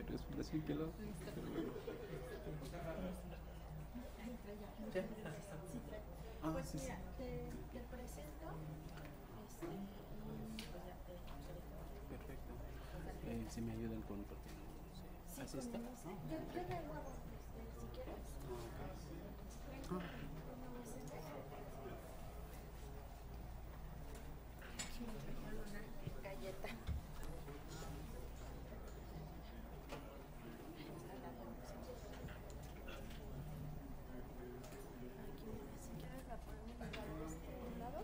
respiración que lo... Ah, Pues sí, sí. mira, te presento y pues ya te Perfecto. Si me ayudan con... porque no sé. Así está. yo le hago, si quieres. Ah, Una galleta. Si quieres la podemos llevar de este lado.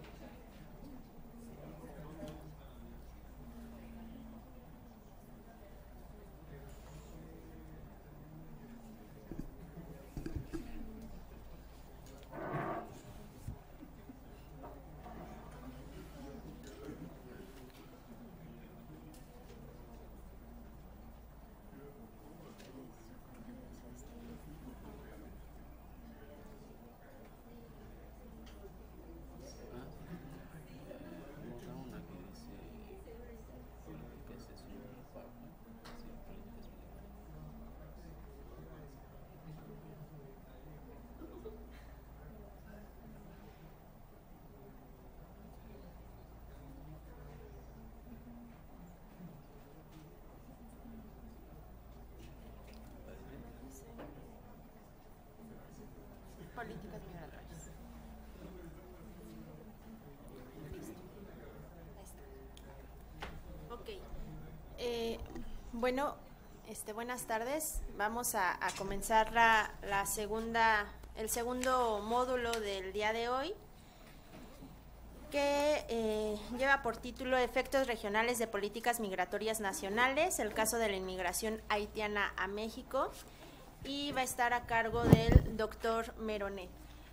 borra una que dice políticas es un párrafo. Sí, políticas Políticas migratorias. Ok. Bueno, buenas tardes. Vamos a comenzar el segundo módulo del día de hoy, que lleva por título Efectos regionales de políticas migratorias nacionales, el caso de la inmigración haitiana a México, y va a estar a cargo del doctor Meronet.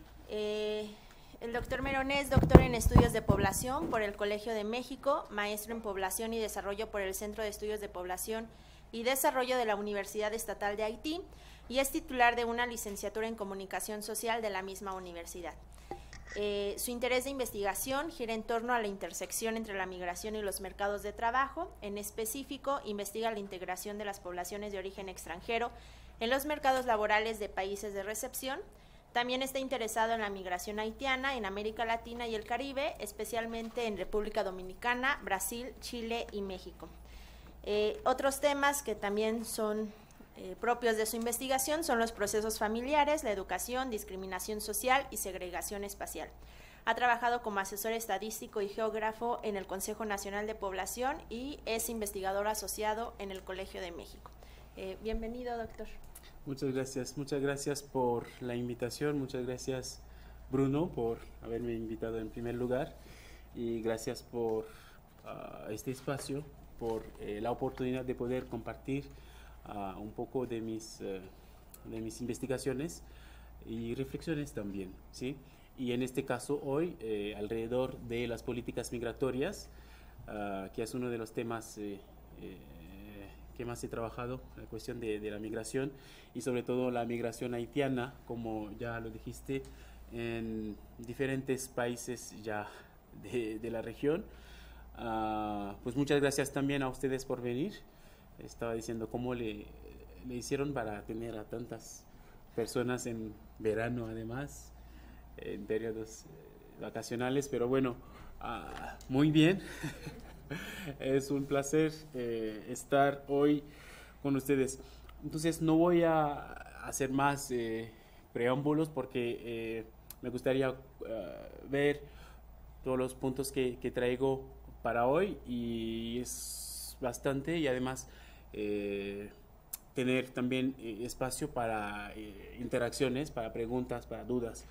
El doctor Meronet es doctor en Estudios de Población por el Colegio de México, maestro en Población y Desarrollo por el Centro de Estudios de Población y Desarrollo de la Universidad Estatal de Haití, y es titular de una licenciatura en Comunicación Social de la misma universidad. Su interés de investigación gira en torno a la intersección entre la migración y los mercados de trabajo. En específico, investiga la integración de las poblaciones de origen extranjero en los mercados laborales de países de recepción. También está interesado en la migración haitiana en América Latina y el Caribe, especialmente en República Dominicana, Brasil, Chile y México. Otros temas que también son propios de su investigación son los procesos familiares, la educación, discriminación social y segregación espacial. Ha trabajado como asesor estadístico y geógrafo en el Consejo Nacional de Población y es investigador asociado en el Colegio de México. Bienvenido, doctor. Muchas gracias por la invitación, muchas gracias Bruno por haberme invitado en primer lugar y gracias por este espacio, por la oportunidad de poder compartir un poco de mis investigaciones y reflexiones también, ¿sí? Y en este caso hoy alrededor de las políticas migratorias, que es uno de los temas que más he trabajado, la cuestión de la migración y sobre todo la migración haitiana, como ya lo dijiste, en diferentes países ya de la región. Pues muchas gracias también a ustedes por venir. Estaba diciendo cómo le hicieron para tener a tantas personas en verano, además, en periodos vacacionales, pero bueno, muy bien. Es un placer estar hoy con ustedes. Entonces no voy a hacer más preámbulos porque me gustaría ver todos los puntos que traigo para hoy y es bastante y además tener también espacio para interacciones, para preguntas, para dudas.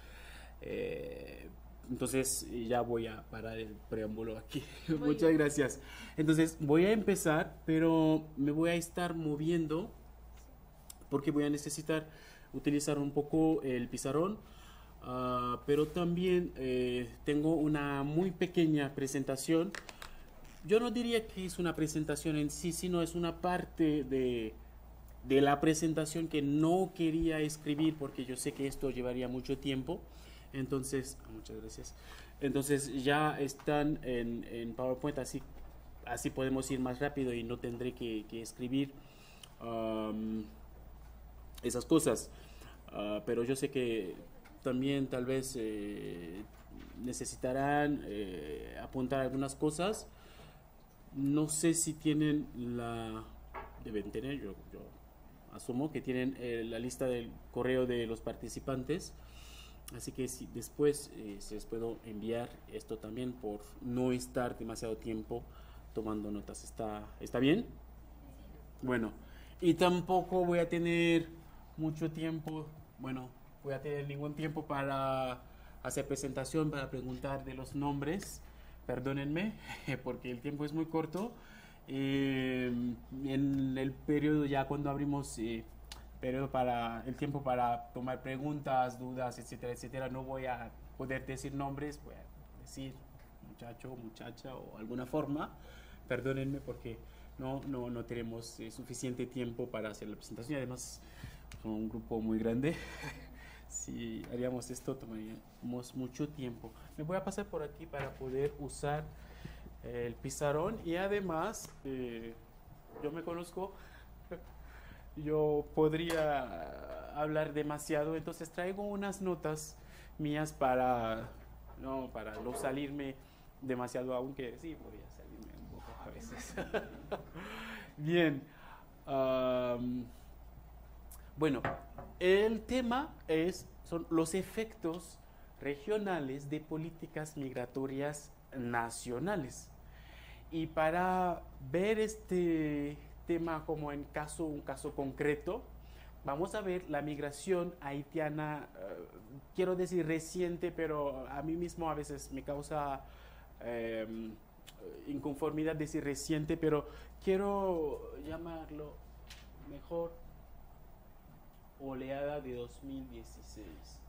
Entonces ya voy a parar el preámbulo aquí. Muchas gracias. Entonces voy a empezar, pero me voy a estar moviendo porque voy a necesitar utilizar un poco el pizarrón, pero también tengo una muy pequeña presentación. Yo no diría que es una presentación en sí, sino es una parte de la presentación que no quería escribir porque yo sé que esto llevaría mucho tiempo. Entonces, muchas gracias. Entonces ya están en PowerPoint, así podemos ir más rápido y no tendré que escribir am, esas cosas. Pero yo sé que también tal vez necesitarán apuntar algunas cosas. No sé si tienen deben tener, yo asumo que tienen la lista del correo de los participantes. Así que si después se les puedo enviar esto también por no estar demasiado tiempo tomando notas. ¿Está bien? Bueno, y tampoco voy a tener mucho tiempo, bueno, voy a tener ningún tiempo para hacer presentación, para preguntar de los nombres. Perdónenme, porque el tiempo es muy corto. En el periodo ya cuando abrimos periodo para el tiempo para tomar preguntas, dudas, etcétera, etcétera, no voy a poder decir nombres, voy a decir muchacho, muchacha o alguna forma. Perdónenme porque no tenemos suficiente tiempo para hacer la presentación y además son un grupo muy grande. Si haríamos esto tomaríamos mucho tiempo. Me voy a pasar por aquí para poder usar el pizarrón y además yo me conozco, yo podría hablar demasiado, entonces traigo unas notas mías para no salirme demasiado, aunque sí podría salirme un poco a veces. Bien, bueno, el tema son los efectos regionales de políticas migratorias nacionales. Y para ver este tema como un caso concreto, vamos a ver la migración haitiana, quiero decir reciente, pero a mí mismo a veces me causa inconformidad decir reciente, pero quiero llamarlo mejor oleada de 2016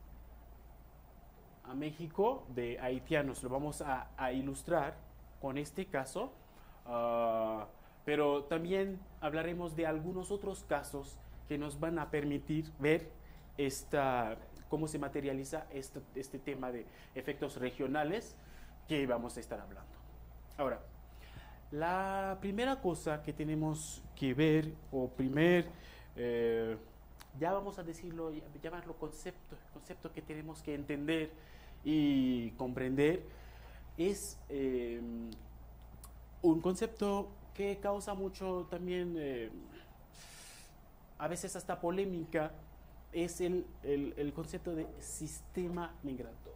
a México de haitianos. Lo vamos a ilustrar con este caso, pero también hablaremos de algunos otros casos que nos van a permitir ver cómo se materializa este tema de efectos regionales que vamos a estar hablando. Ahora, la primera cosa que tenemos que ver, ya vamos a decirlo, llamarlo concepto que tenemos que entender y comprender, es un concepto que causa mucho también, a veces hasta polémica, es el concepto de sistema migratorio.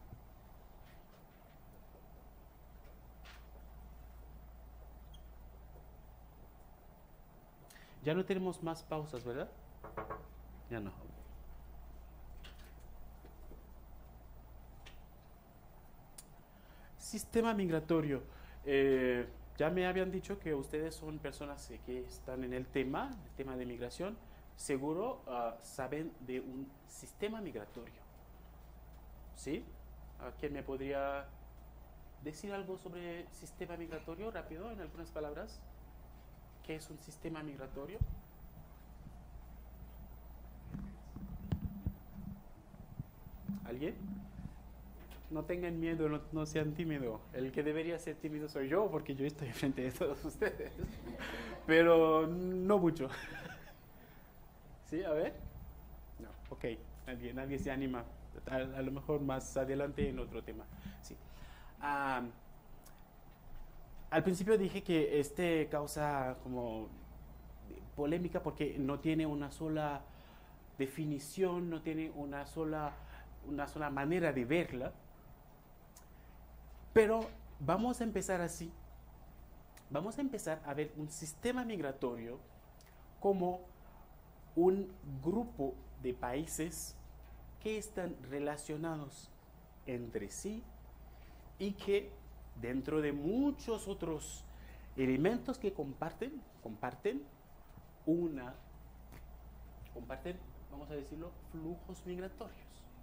Ya no tenemos más pausas, ¿verdad? Ya no. Sistema migratorio. Ya me habían dicho que ustedes son personas que están en el tema de migración. Seguro saben de un sistema migratorio. ¿Sí? ¿Quién me podría decir algo sobre sistema migratorio rápido, en algunas palabras? ¿Qué es un sistema migratorio? ¿Alguien? No tengan miedo, no sean tímidos. El que debería ser tímido soy yo, porque yo estoy frente de todos ustedes. Pero no mucho. ¿Sí? A ver. No, ok. Nadie se anima. A lo mejor más adelante en otro tema. Sí. Al principio dije que causa como polémica porque no tiene una sola definición, no tiene una sola manera de verla. Pero vamos a empezar así. Vamos a empezar a ver un sistema migratorio como un grupo de países que están relacionados entre sí y que dentro de muchos otros elementos que comparten, vamos a decirlo, flujos migratorios.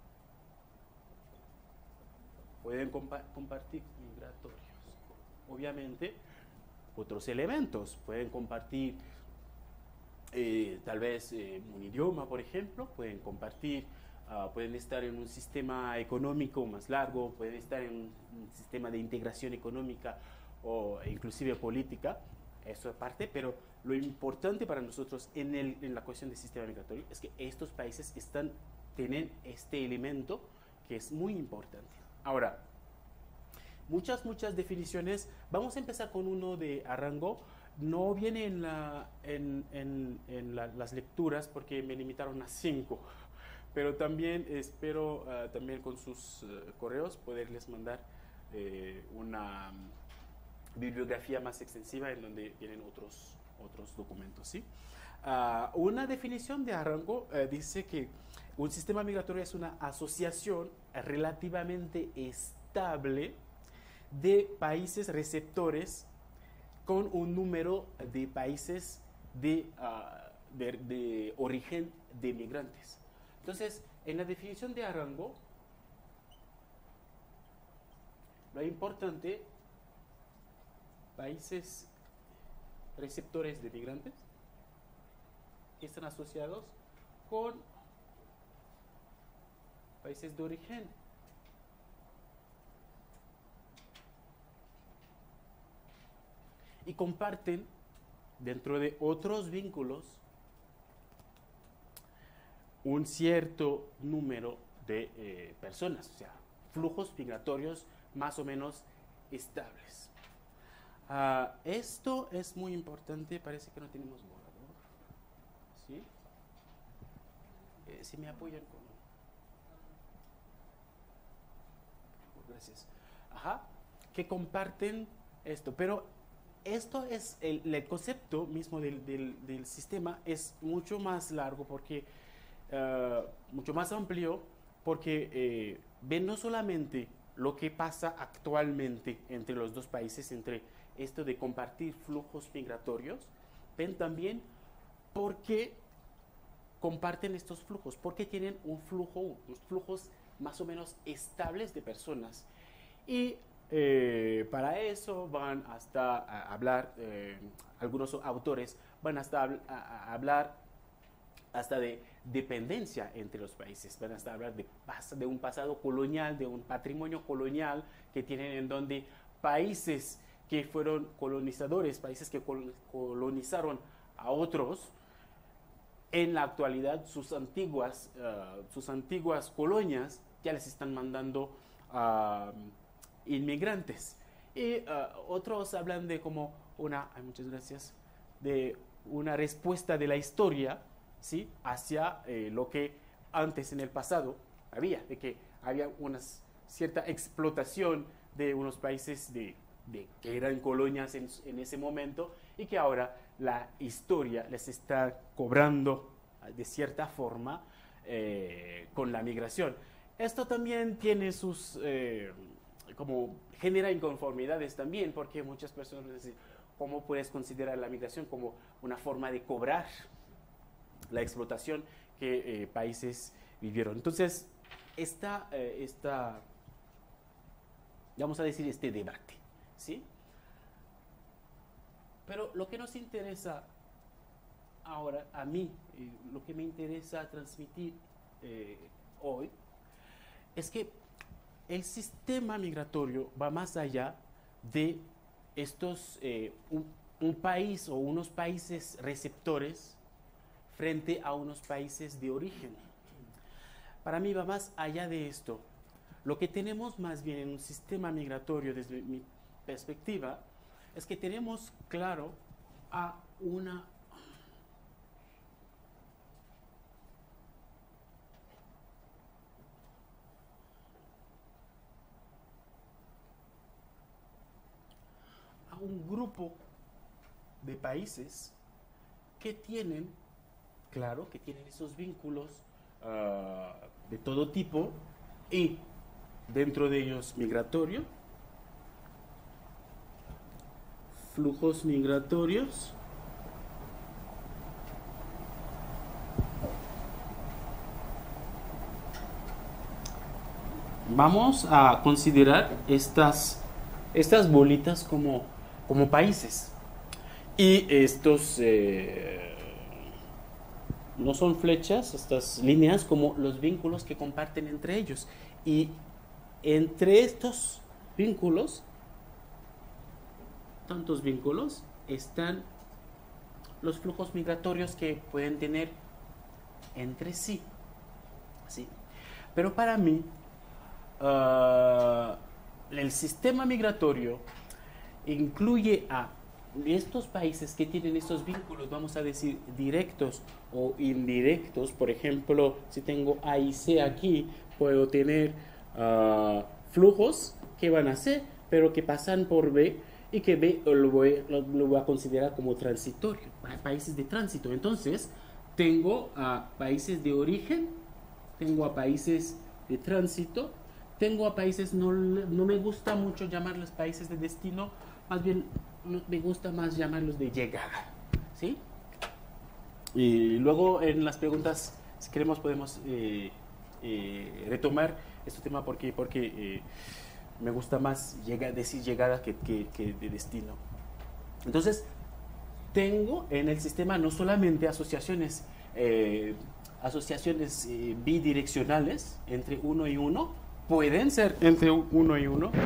Pueden compartir migratorios. Obviamente, otros elementos. Pueden compartir tal vez un idioma, por ejemplo. Pueden compartir, pueden estar en un sistema económico más largo, pueden estar en un sistema de integración económica o inclusive política. Eso es parte, pero lo importante para nosotros en la cuestión del sistema migratorio es que estos países tienen este elemento que es muy importante. Ahora, muchas definiciones. Vamos a empezar con uno de Arango. No viene en las lecturas porque me limitaron a 5, pero también espero también con sus correos poderles mandar una bibliografía más extensiva en donde vienen otros documentos, ¿sí? Una definición de Arango dice que un sistema migratorio es una asociación relativamente estable de países receptores con un número de países de origen de migrantes. Entonces, en la definición de Arango, lo importante, países receptores de migrantes que están asociados con países de origen. Y comparten, dentro de otros vínculos, un cierto número de personas, o sea, flujos migratorios más o menos estables. Esto es muy importante. Parece que no tenemos borrador, ¿sí? Si me apoyan con... Gracias. Que comparten esto, pero esto es el concepto mismo del sistema es mucho más largo, porque mucho más amplio, porque ven no solamente lo que pasa actualmente entre los dos países, entre esto de compartir flujos migratorios, ven también por qué comparten estos flujos, porque tienen unos flujos más o menos estables de personas. Y para eso van hasta a hablar, algunos autores van hasta a hablar hasta de dependencia entre los países, van hasta hablar de un pasado colonial, de un patrimonio colonial que tienen, en donde países que fueron colonizadores, países que colonizaron a otros, en la actualidad sus antiguas colonias ya les están mandando inmigrantes. Y otros hablan de como muchas gracias, de una respuesta de la historia, ¿sí?, hacia lo que antes en el pasado había, de que había una cierta explotación de unos países que eran colonias en ese momento, y que ahora la historia les está cobrando de cierta forma con la migración. Esto también tiene sus... como genera inconformidades también, porque muchas personas dicen, ¿cómo puedes considerar la migración como una forma de cobrar la explotación que países vivieron? Entonces, vamos a decir, este debate, ¿sí? Pero lo que nos interesa ahora, a mí, lo que me interesa transmitir hoy, es que el sistema migratorio va más allá de estos, un país o unos países receptores frente a unos países de origen. Para mí va más allá de esto. Lo que tenemos más bien en un sistema migratorio, desde mi perspectiva, es que tenemos claro a un grupo de países que tienen, claro, que tienen esos vínculos de todo tipo, y dentro de ellos migratorio, flujos migratorios, vamos a considerar estas bolitas como países, y estos no son flechas, estas líneas, como los vínculos que comparten entre ellos. Y entre estos vínculos, tantos vínculos, están los flujos migratorios que pueden tener entre sí. ¿Sí? Pero para mí, el sistema migratorio incluye a estos países que tienen estos vínculos, vamos a decir, directos o indirectos. Por ejemplo, si tengo A y C aquí, puedo tener flujos que van a C, pero que pasan por B, y que B lo voy a considerar como transitorio, países de tránsito. Entonces, tengo a países de origen, tengo a países de tránsito, tengo a países, no me gusta mucho llamarlos países de destino, más bien me gusta más llamarlos de llegada, ¿sí? Y luego en las preguntas, si queremos, podemos retomar este tema porque me gusta más decir llegada que de destino. Entonces, tengo en el sistema no solamente asociaciones bidireccionales entre uno y uno, pueden ser entre uno y uno,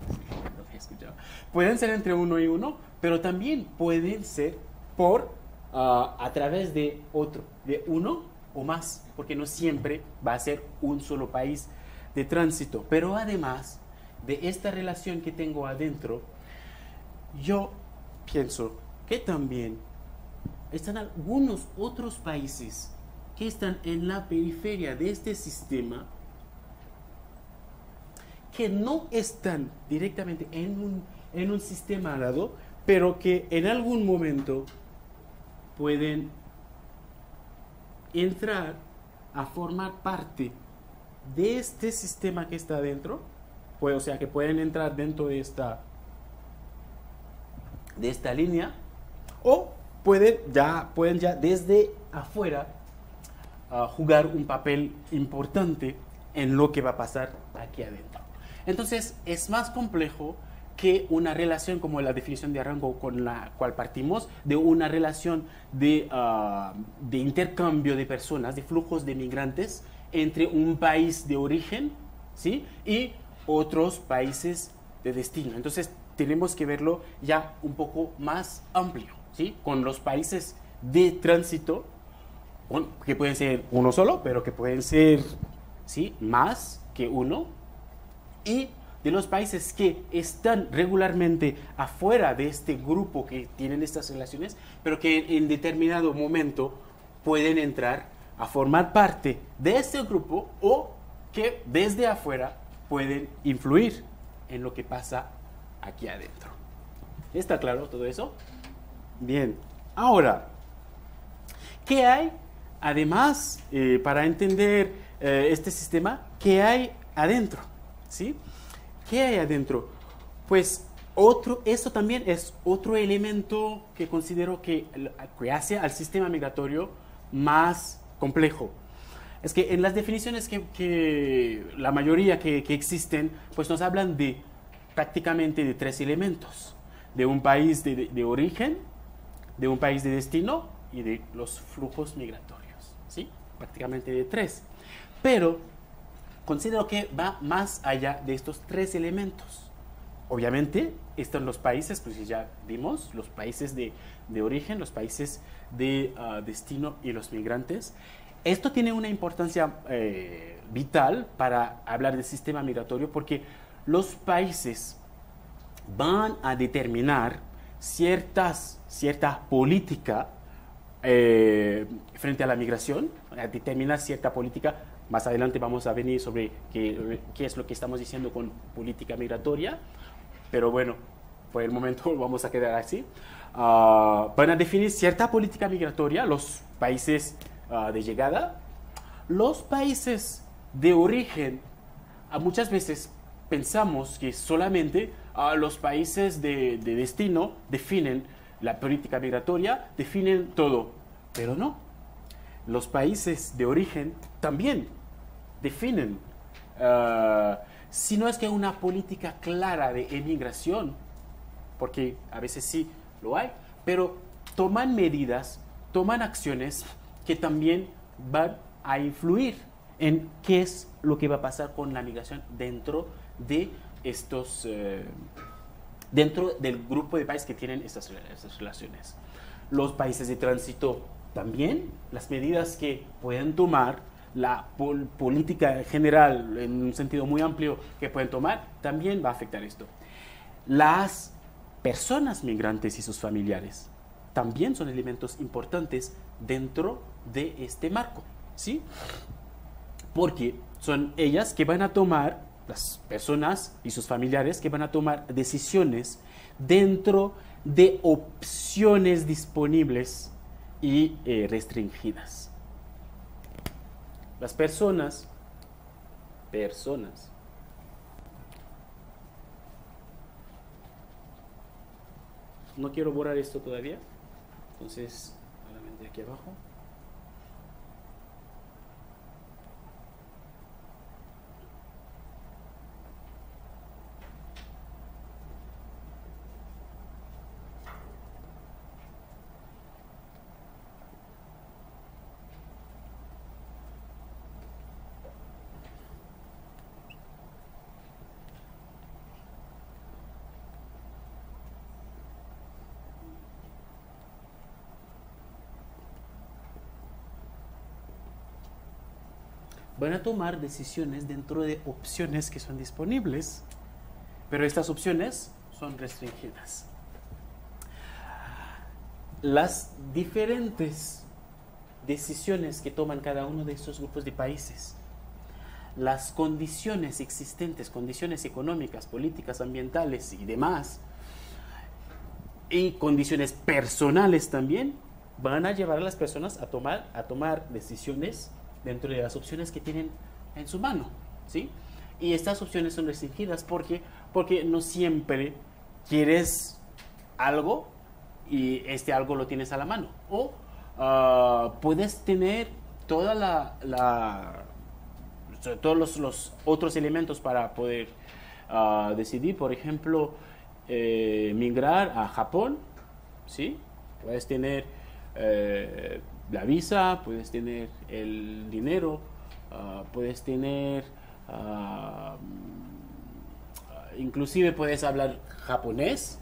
pueden ser entre uno y uno, pero también pueden ser a través de otro, de uno o más, porque no siempre va a ser un solo país de tránsito. Pero además de esta relación que tengo adentro, yo pienso que también están algunos otros países que están en la periferia de este sistema, que no están directamente en un sistema al lado, pero que en algún momento pueden entrar a formar parte de este sistema que está adentro, pues, o sea, que pueden entrar dentro de esta línea, o pueden ya desde afuera jugar un papel importante en lo que va a pasar aquí adentro. Entonces, es más complejo que una relación como la definición de Arango con la cual partimos, de una relación de intercambio de personas, de flujos de migrantes entre un país de origen, ¿sí?, y otros países de destino. Entonces, tenemos que verlo ya un poco más amplio, ¿sí?, con los países de tránsito, que pueden ser uno solo, pero que pueden ser, ¿sí?, más que uno, y de los países que están regularmente afuera de este grupo que tienen estas relaciones, pero que en determinado momento pueden entrar a formar parte de este grupo, o que desde afuera pueden influir en lo que pasa aquí adentro. ¿Está claro todo eso? Bien. Ahora, ¿qué hay además para entender este sistema? ¿Qué hay adentro? ¿Sí? ¿Qué hay adentro? Pues eso también es otro elemento que considero que hace al sistema migratorio más complejo. Es que en las definiciones que la mayoría que existen, pues nos hablan de prácticamente de tres elementos: de un país de origen, de un país de destino y de los flujos migratorios, ¿sí? Prácticamente de tres. Pero considero que va más allá de estos tres elementos. Obviamente están los países, pues ya vimos, los países de origen, los países de destino y los migrantes. Esto tiene una importancia vital para hablar del sistema migratorio, porque los países van a determinar cierta política frente a la migración, a determinar cierta política. Más adelante vamos a venir sobre qué es lo que estamos diciendo con política migratoria, pero bueno, por el momento vamos a quedar así. Van a definir cierta política migratoria los países de llegada. Los países de origen, muchas veces pensamos que solamente los países de destino definen la política migratoria, definen todo, pero no. Los países de origen también definen, si no es que una política clara de emigración, porque a veces sí lo hay, pero toman medidas, toman acciones que también van a influir en qué es lo que va a pasar con la migración dentro de dentro del grupo de países que tienen estas relaciones. los países de tránsito también, las medidas que pueden tomar, la política general en un sentido muy amplio que pueden tomar, también va a afectar esto. Las personas migrantes y sus familiares también son elementos importantes dentro de este marco, ¿sí? Porque son ellas que van a tomar, las personas y sus familiares que van a tomar decisiones dentro de opciones disponibles y restringidas. Las personas, no quiero borrar esto todavía, entonces solamente aquí abajo. Van a tomar decisiones dentro de opciones que son disponibles, pero estas opciones son restringidas. Las diferentes decisiones que toman cada uno de estos grupos de países, las condiciones existentes, condiciones económicas, políticas, ambientales y demás, y condiciones personales también, van a llevar a las personas a tomar decisiones dentro de las opciones que tienen en su mano, ¿sí? Y estas opciones son restringidas porque no siempre quieres algo y este algo lo tienes a la mano. O puedes tener todos los otros elementos para poder decidir, por ejemplo, migrar a Japón, ¿sí? Puedes tener la visa, puedes tener el dinero, puedes tener, inclusive puedes hablar japonés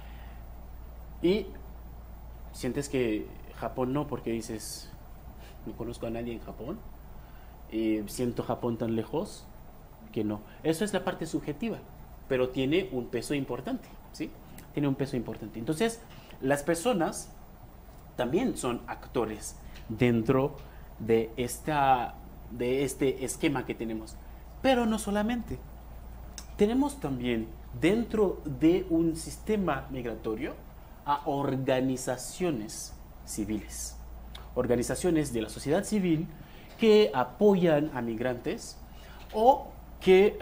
y sientes que Japón no, porque dices, no conozco a nadie en Japón y siento Japón tan lejos que no. Eso es la parte subjetiva, pero tiene un peso importante, ¿sí? Tiene un peso importante. Entonces, las personas también son actores dentro de este esquema que tenemos. Pero no solamente. Tenemos también dentro de un sistema migratorio a organizaciones civiles. Organizaciones de la sociedad civil que apoyan a migrantes o que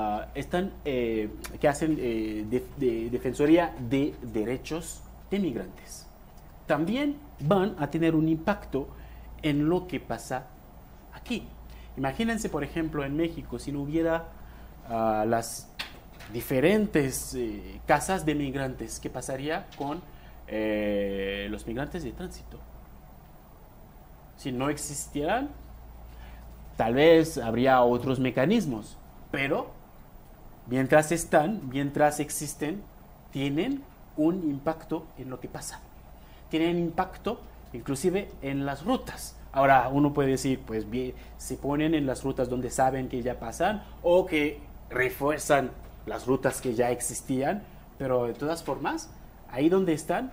hacen defensoría de derechos de migrantes. También van a tener un impacto en lo que pasa aquí. Imagínense, por ejemplo, en México, si no hubiera las diferentes casas de migrantes, ¿qué pasaría con los migrantes de tránsito? Si no existieran, tal vez habría otros mecanismos, pero mientras existen, tienen un impacto en lo que pasa. Tienen impacto inclusive en las rutas. Ahora uno puede decir, pues bien, se ponen en las rutas donde saben que ya pasan o que refuerzan las rutas que ya existían, pero de todas formas, ahí donde están,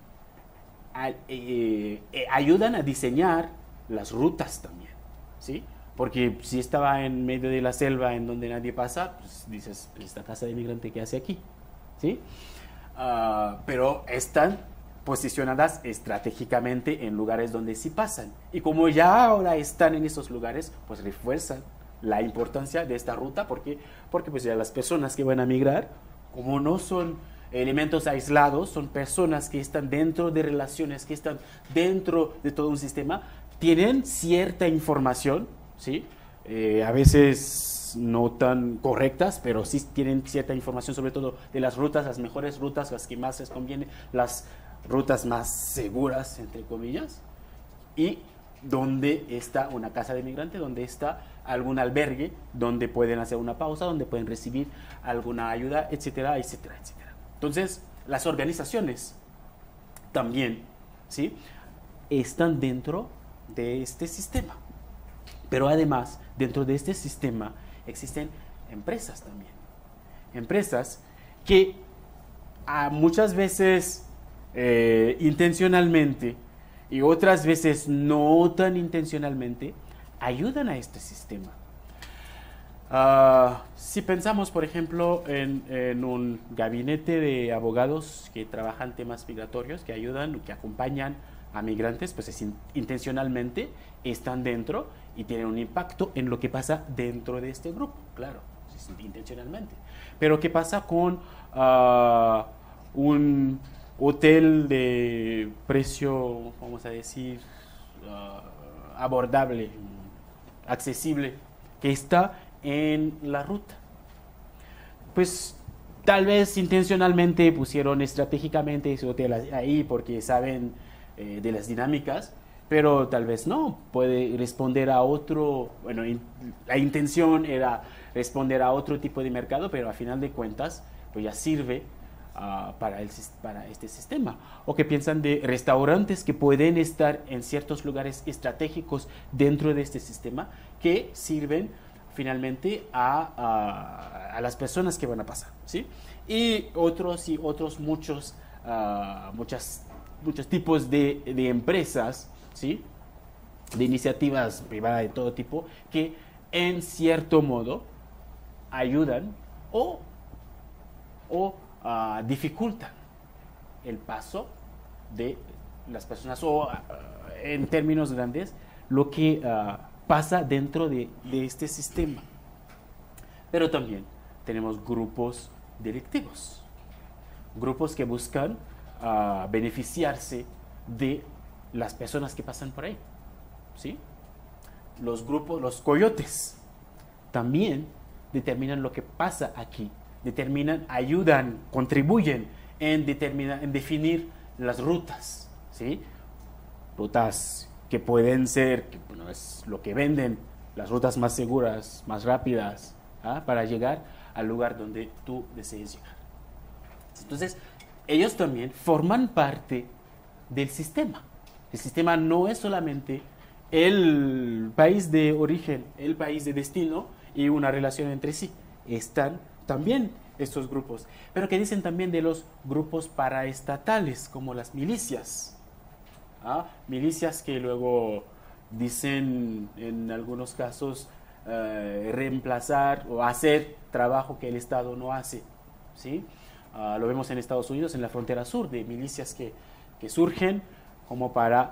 ayudan a diseñar las rutas también, ¿sí? Porque si estaba en medio de la selva en donde nadie pasa, pues dices, pues esta casa de migrante, ¿qué hace aquí? ¿Sí? Pero están posicionadas estratégicamente en lugares donde sí pasan. Y ya ahora están en esos lugares, pues refuerzan la importancia de esta ruta, porque pues ya las personas que van a migrar, como no son elementos aislados, son personas que están dentro de relaciones, que están dentro de todo un sistema, tienen cierta información, ¿sí? A veces no tan correctas, pero sí tienen cierta información, sobre todo de las rutas, las mejores rutas, las que más les conviene, las rutas más seguras, entre comillas, y donde está una casa de migrante, donde está algún albergue, donde pueden hacer una pausa, donde pueden recibir alguna ayuda, etcétera, etcétera, etcétera. Entonces, las organizaciones también ¿sí? Están dentro de este sistema. Pero además, dentro de este sistema existen empresas también. Empresas que muchas veces intencionalmente y otras veces no tan intencionalmente ayudan a este sistema. Si pensamos, por ejemplo, en un gabinete de abogados que trabajan temas migratorios, que ayudan, que acompañan a migrantes, pues intencionalmente están dentro y tienen un impacto en lo que pasa dentro de este grupo, claro, intencionalmente. Pero ¿qué pasa con un hotel de precio, vamos a decir, abordable, accesible, que está en la ruta? Pues tal vez intencionalmente pusieron estratégicamente ese hotel ahí porque saben de las dinámicas, pero tal vez no, puede responder a otro, bueno, la intención era responder a otro tipo de mercado, pero a final de cuentas pues ya sirve para este sistema. O que piensan de restaurantes que pueden estar en ciertos lugares estratégicos dentro de este sistema que sirven finalmente a las personas que van a pasar, ¿sí? Y otros muchos tipos de empresas, ¿sí? De iniciativas privadas de todo tipo que en cierto modo ayudan o dificultan el paso de las personas o en términos grandes lo que pasa dentro de este sistema. Pero también tenemos grupos delictivos, grupos que buscan beneficiarse de las personas que pasan por ahí, ¿sí? Los grupos, los coyotes, también determinan lo que pasa aquí, ayudan, contribuyen en definir las rutas, ¿sí? Rutas que pueden ser, que, bueno, es lo que venden, las rutas más seguras, más rápidas, para llegar al lugar donde tú desees llegar. Entonces, ellos también forman parte del sistema. El sistema no es solamente el país de origen, el país de destino y una relación entre sí. Están también estos grupos. Pero ¿qué dicen también de los grupos paraestatales, como las milicias? Milicias que luego dicen en algunos casos reemplazar o hacer trabajo que el Estado no hace, ¿sí? Lo vemos en Estados Unidos, en la frontera sur, de milicias que surgen como para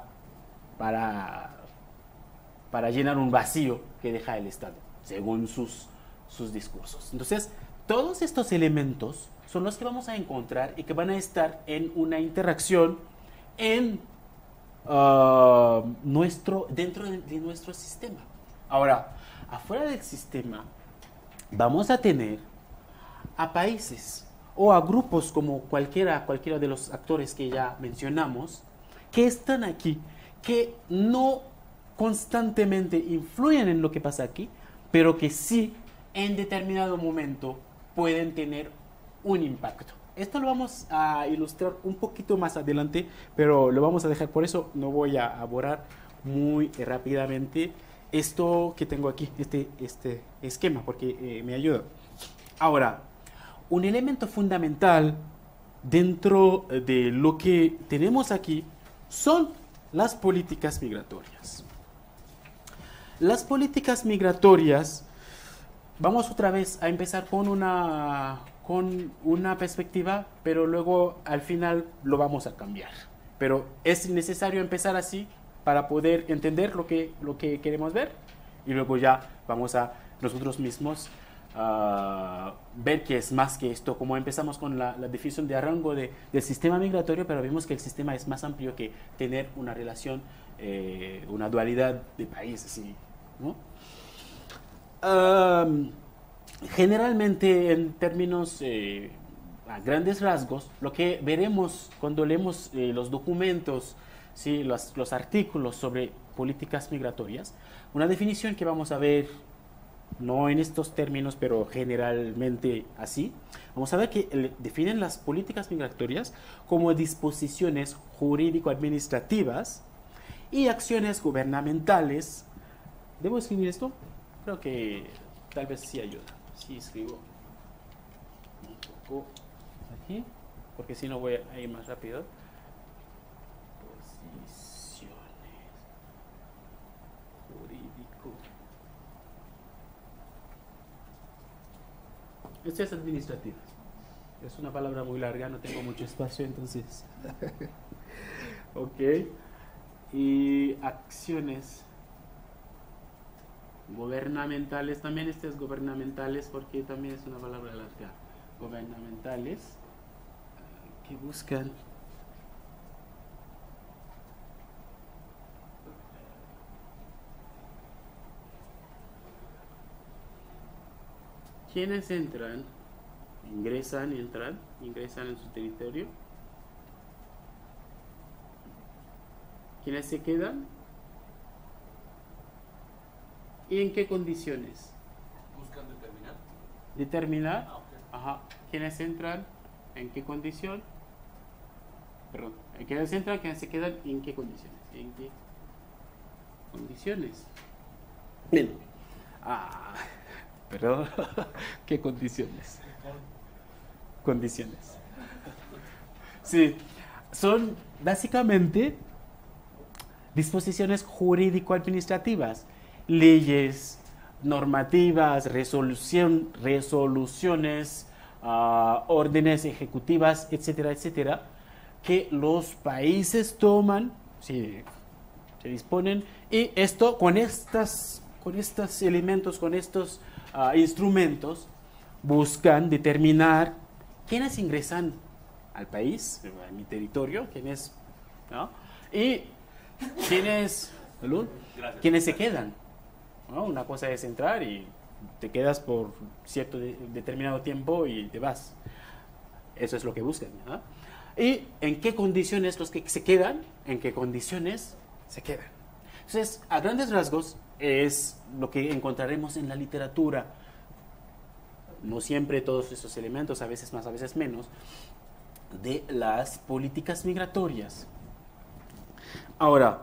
llenar un vacío que deja el Estado, según sus discursos. Entonces, todos estos elementos son los que vamos a encontrar y que van a estar en una interacción en dentro de nuestro sistema. Ahora, afuera del sistema vamos a tener a países o a grupos como cualquiera de los actores que ya mencionamos, que están aquí, que no constantemente influyen en lo que pasa aquí, pero que sí en determinado momento pueden tener un impacto. Esto lo vamos a ilustrar un poquito más adelante, pero lo vamos a dejar, por eso no voy a abordar muy rápidamente esto que tengo aquí, este esquema, porque me ayuda. Ahora, un elemento fundamental dentro de lo que tenemos aquí son las políticas migratorias. Las políticas migratorias, vamos otra vez a empezar con una perspectiva, pero luego al final lo vamos a cambiar. Pero es necesario empezar así para poder entender lo que queremos ver, y luego ya vamos a nosotros mismos ver que es más que esto, como empezamos con la definición de rango del sistema migratorio, pero vemos que el sistema es más amplio que tener una relación, una dualidad de países, ¿no? Generalmente, en términos a grandes rasgos, lo que veremos cuando leemos los documentos, ¿sí? los artículos sobre políticas migratorias, una definición que vamos a ver no en estos términos, pero generalmente así, vamos a ver que definen las políticas migratorias como disposiciones jurídico-administrativas y acciones gubernamentales. ¿Debo escribir esto? Creo que tal vez sí ayuda. Sí escribo un poco aquí, porque si no voy a ir más rápido. Posiciones jurídico. Esto es administrativas. Es una palabra muy larga, no tengo mucho espacio, entonces. Ok. Y acciones gubernamentales, también este es gubernamentales porque también es una palabra larga. Gubernamentales que buscan quienes entran, ingresan en su territorio, quienes se quedan y en qué condiciones. ¿Buscan determinar? Determinar, Ah, ok. ajá, quienes entran, en qué condición, perdón, quienes entran, quienes se quedan y en qué condiciones. ¿En qué condiciones? Bien. Perdón, ¿qué condiciones? Condiciones. Sí, son básicamente disposiciones jurídico-administrativas, leyes, normativas, resoluciones, órdenes ejecutivas, etcétera, etcétera, que los países toman, sí, se disponen, y esto con estos elementos, con estos instrumentos, buscan determinar quiénes ingresan al país, a mi territorio, quiénes, ¿no? Y quiénes se quedan, ¿no? Una cosa es entrar y te quedas por cierto determinado tiempo y te vas. Eso es lo que buscan, ¿no? Y en qué condiciones los que se quedan, en qué condiciones se quedan. Entonces, a grandes rasgos, es lo que encontraremos en la literatura. No siempre todos estos elementos, a veces más, a veces menos, de las políticas migratorias. Ahora,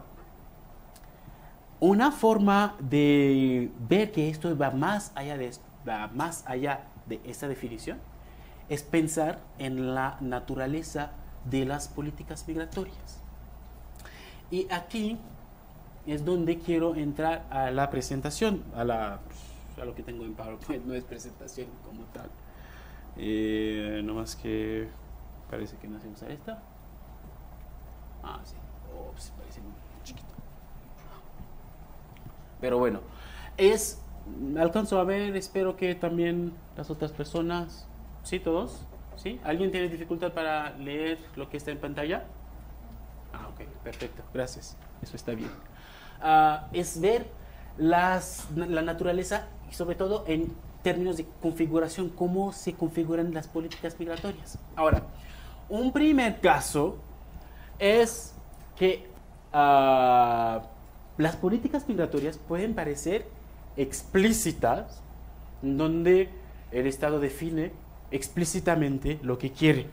una forma de ver que esto va más allá de esta definición es pensar en la naturaleza de las políticas migratorias. Y aquí es donde quiero entrar a la presentación, a lo que tengo en PowerPoint. No es presentación como tal. No más que parece que no sé usar esta. Sí. Parece muy chiquito. Pero bueno, alcanzo a ver, espero que también las otras personas, ¿sí? ¿Todos? ¿Sí? ¿Alguien tiene dificultad para leer lo que está en pantalla? Ok, perfecto, gracias, eso está bien. Es ver la naturaleza y sobre todo en términos de configuración, cómo se configuran las políticas migratorias. Ahora, un primer caso es que las políticas migratorias pueden parecer explícitas, donde el Estado define explícitamente lo que quiere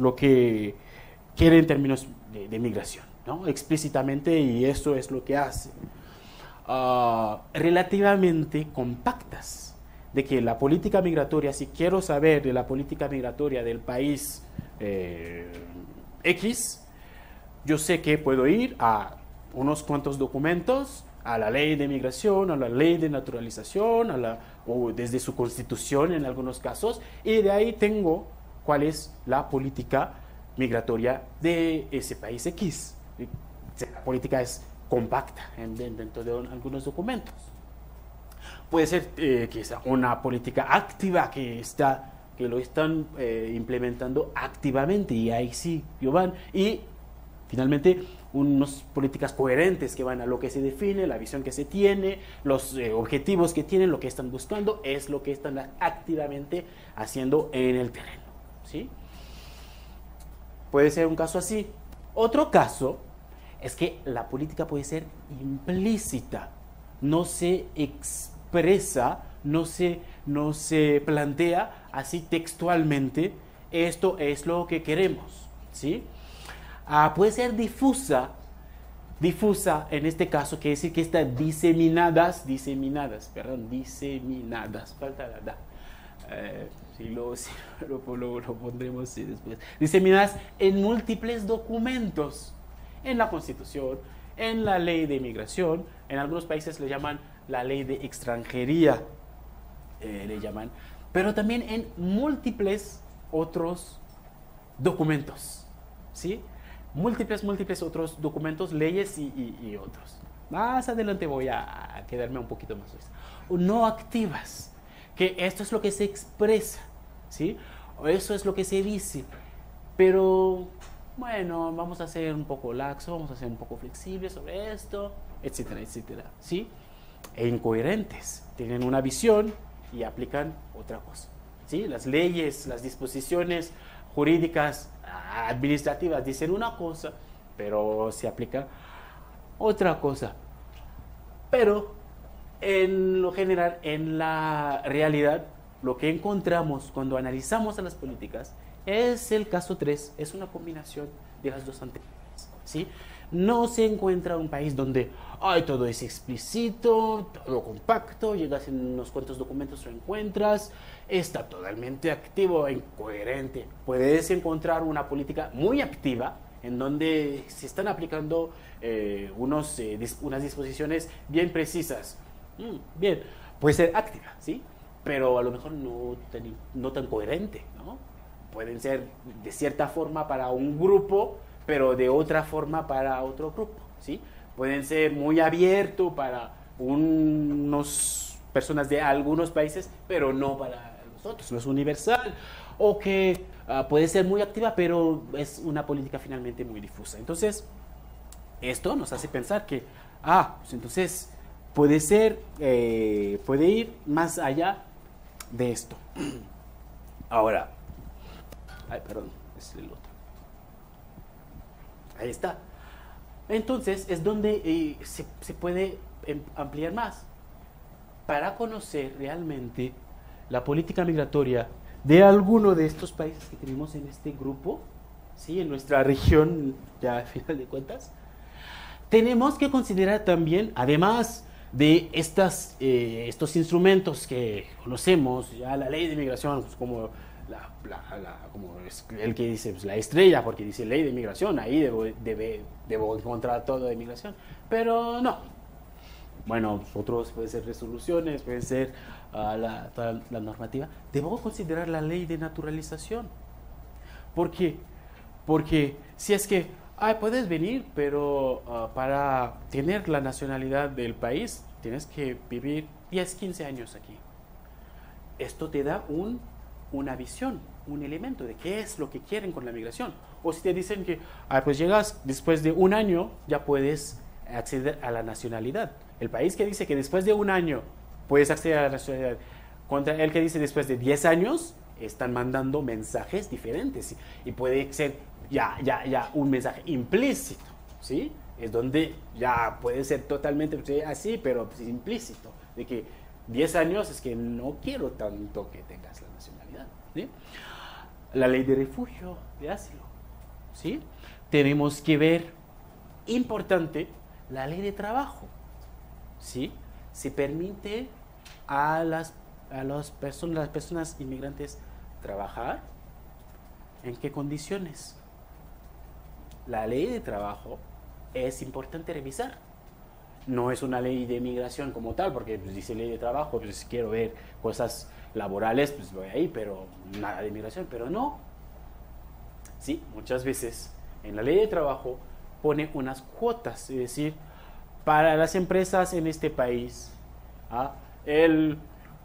en términos de migración, ¿no? Explícitamente, y eso es lo que hace. Relativamente compactas, de que la política migratoria, si quiero saber de la política migratoria del país X, yo sé que puedo ir a unos cuantos documentos, a la ley de migración, a la ley de naturalización, o desde su constitución en algunos casos, y de ahí tengo cuál es la política migratoria de ese país X. La política es compacta dentro de algunos documentos. Puede ser que sea una política activa que lo están implementando activamente, y ahí sí, van. Y finalmente, unas políticas coherentes que van a lo que se define, la visión que se tiene, los objetivos que tienen, lo que están buscando, es lo que están activamente haciendo en el terreno, ¿sí? Puede ser un caso así. Otro caso es que la política puede ser implícita, no se expresa no se plantea así textualmente, esto es lo que queremos, ¿sí? Puede ser difusa en este caso, quiere decir que está diseminadas, falta la da. Si lo pondremos después. Diseminadas en múltiples documentos, en la Constitución, en la Ley de Inmigración, en algunos países le llaman la Ley de Extranjería, pero también en múltiples otros documentos, ¿sí? Múltiples otros documentos, leyes y otros. Más adelante voy a quedarme un poquito más. No activas, que esto es lo que se expresa, ¿sí? Eso es lo que se dice, pero bueno, vamos a ser un poco laxo, vamos a ser un poco flexibles sobre esto, etcétera, etcétera, ¿sí? E incoherentes, tienen una visión y aplican otra cosa, ¿sí? Las leyes, las disposiciones jurídicas, administrativas dicen una cosa, pero se aplica otra cosa. Pero en lo general, en la realidad, lo que encontramos cuando analizamos a las políticas es el caso 3, es una combinación de las dos anteriores, ¿sí? No se encuentra un país donde todo es explícito, todo compacto, llegas en unos cuantos documentos, lo encuentras, está totalmente activo e incoherente. Puedes encontrar una política muy activa en donde se están aplicando unas disposiciones bien precisas. Bien, puede ser activa, ¿sí? Pero a lo mejor no tan coherente, ¿no? Pueden ser de cierta forma para un grupo, pero de otra forma para otro grupo, ¿sí? Pueden ser muy abiertos para unas personas de algunos países, pero no para los otros, no es universal. O que puede ser muy activa, pero es una política finalmente muy difusa. Entonces, esto nos hace pensar que, pues entonces puede ir más allá de esto. Ahora, perdón, es el otro. Ahí está. Entonces es donde se puede ampliar más para conocer realmente la política migratoria de alguno de estos países que tenemos en este grupo, ¿sí? En nuestra región, ya a final de cuentas. Tenemos que considerar también, además de estos instrumentos que conocemos, ya la ley de migración, pues como como es el que dice pues, la estrella, porque dice ley de migración, ahí debo encontrar todo de migración, pero no. Bueno, otros pueden ser resoluciones, pueden ser toda la normativa. Debo considerar la ley de naturalización. ¿Por qué? Porque si es que puedes venir, pero para tener la nacionalidad del país tienes que vivir 10, 15 años aquí. Esto te da una visión, un elemento de qué es lo que quieren con la migración. O si te dicen que pues llegas después de un año, ya puedes acceder a la nacionalidad. El país que dice que después de un año puedes acceder a la nacionalidad, contra el que dice después de 10 años, están mandando mensajes diferentes. Y puede ser ya un mensaje implícito, ¿sí? Es donde ya puede ser totalmente así, pero pues, implícito, de que 10 años es que no quiero tanto que tengas la nacionalidad, ¿sí? La ley de refugio, de asilo, ¿sí? Tenemos que ver, importante, la ley de trabajo, ¿sí? Se permite a las personas inmigrantes trabajar. ¿En qué condiciones? La ley de trabajo es importante revisar. No es una ley de migración como tal, porque pues, dice ley de trabajo, pues si quiero ver cosas laborales, pues voy ahí, pero nada de migración, pero no. Sí, muchas veces en la ley de trabajo pone unas cuotas, es decir, para las empresas en este país, el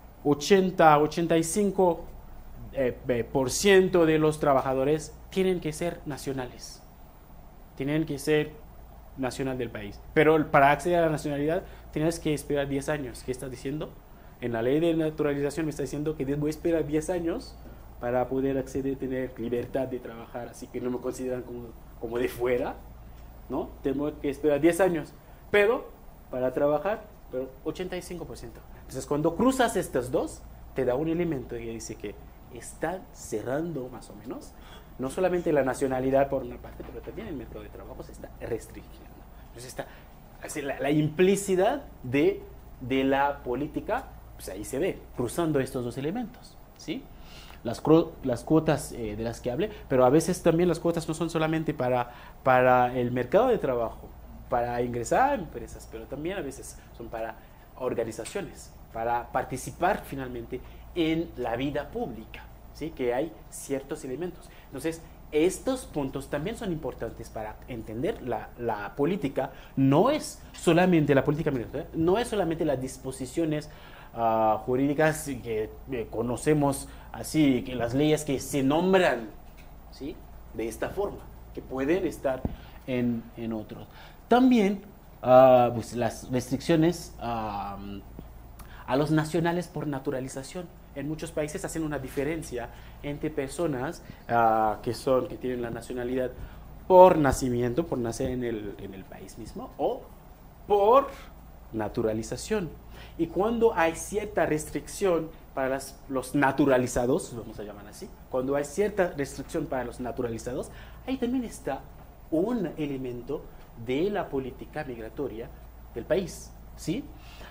85% de los trabajadores tienen que ser nacionales, tienen que ser nacional del país, pero para acceder a la nacionalidad tienes que esperar 10 años. ¿Qué está diciendo? En la ley de naturalización me está diciendo que debo esperar 10 años para poder acceder, tener libertad de trabajar, así que no me consideran como de fuera, ¿no? Tengo que esperar 10 años, pero para trabajar pero 85%. Entonces, cuando cruzas estos dos, te da un elemento que dice que están cerrando más o menos, no solamente la nacionalidad por una parte, pero también el mercado de trabajo se está restringiendo. Entonces, está, así, la implicidad de la política, pues ahí se ve, cruzando estos dos elementos, ¿sí? Las cuotas de las que hablé, pero a veces también las cuotas no son solamente para el mercado de trabajo, para ingresar a empresas, pero también a veces son para organizaciones, para participar finalmente en la vida pública, ¿sí? Que hay ciertos elementos. Entonces, estos puntos también son importantes para entender la política. No es solamente la política migratoria, no es solamente las disposiciones jurídicas que conocemos así, que las leyes que se nombran, ¿sí? De esta forma, que pueden estar en otros. También pues las restricciones a los nacionales por naturalización. En muchos países hacen una diferencia entre personas que tienen la nacionalidad por nacimiento, por nacer en el país mismo, o por naturalización. Y cuando hay cierta restricción para los naturalizados, vamos a llamar así, cuando hay cierta restricción para los naturalizados, ahí también está un elemento de la política migratoria del país, ¿sí?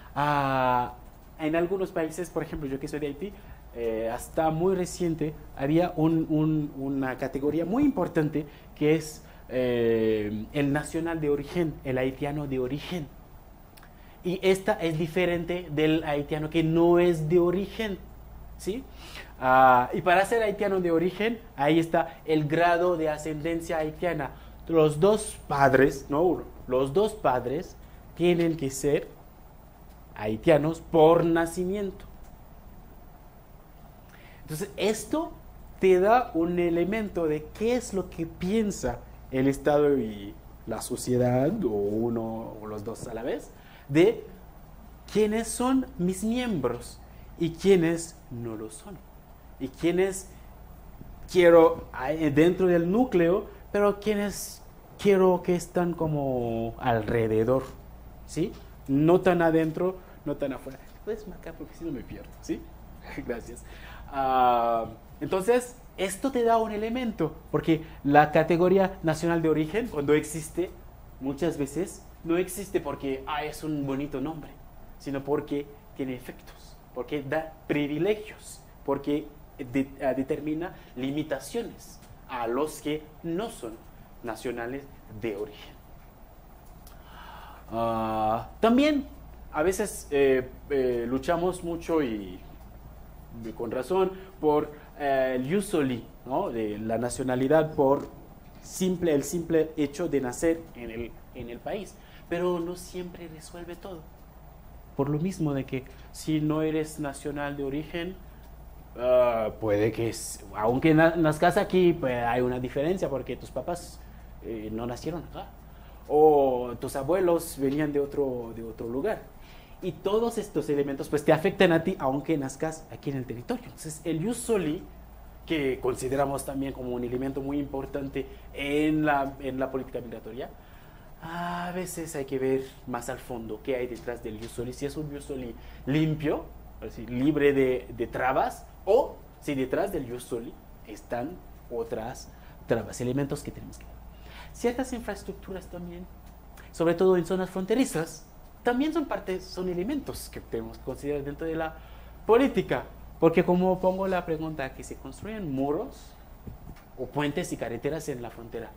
En algunos países, por ejemplo, yo que soy de Haití, hasta muy reciente había una categoría muy importante que es el nacional de origen, el haitiano de origen. Y esta es diferente del haitiano que no es de origen, ¿sí? Y para ser haitiano de origen, ahí está el grado de ascendencia haitiana. Los dos padres, no uno, los dos padres tienen que ser haitianos por nacimiento. Entonces, esto te da un elemento de qué es lo que piensa el Estado y la sociedad, o uno o los dos a la vez, de quiénes son mis miembros y quiénes no lo son. Y quiénes quiero dentro del núcleo, pero quiénes quiero que están como alrededor, ¿sí? No tan adentro, no tan afuera. Puedes marcar porque si no me pierdo, ¿sí? Gracias. Entonces, esto te da un elemento, porque la categoría nacional de origen, cuando existe, muchas veces no existe porque es un bonito nombre, sino porque tiene efectos, porque da privilegios, porque determina limitaciones a los que no son nacionales de origen. También a veces luchamos mucho y con razón por el usually, ¿no? De la nacionalidad por el simple hecho de nacer en el país, pero no siempre resuelve todo. Por lo mismo de que si no eres nacional de origen, puede que, aunque nazcas aquí, pues hay una diferencia porque tus papás no nacieron acá, o tus abuelos venían de otro lugar. Y todos estos elementos pues te afectan a ti aunque nazcas aquí en el territorio. Entonces el usually, que consideramos también como un elemento muy importante en la política migratoria, a veces hay que ver más al fondo qué hay detrás del usually, si es un usually limpio, es decir, libre de trabas, o si detrás del usually están otras trabas, elementos que tenemos que ver. Ciertas infraestructuras también, sobre todo en zonas fronterizas, también son elementos que tenemos que considerar dentro de la política, porque como pongo la pregunta, que se construyen muros o puentes y carreteras en la frontera.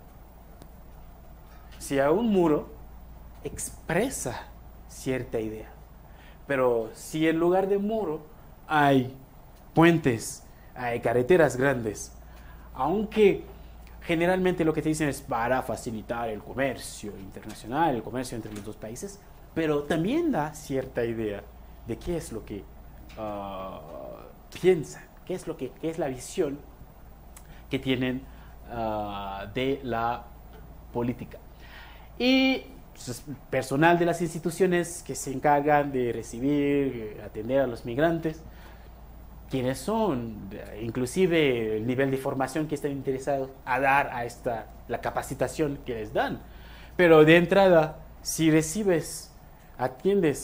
Si hay un muro, expresa cierta idea, pero si en lugar de muro hay puentes, hay carreteras grandes, aunque generalmente lo que te dicen es para facilitar el comercio internacional, el comercio entre los dos países, pero también da cierta idea de qué es lo que piensan, qué es la visión que tienen de la política. Y pues, personal de las instituciones que se encargan de recibir, atender a los migrantes, quiénes son, inclusive el nivel de formación que están interesados a dar a la capacitación que les dan. Pero de entrada, si atiendes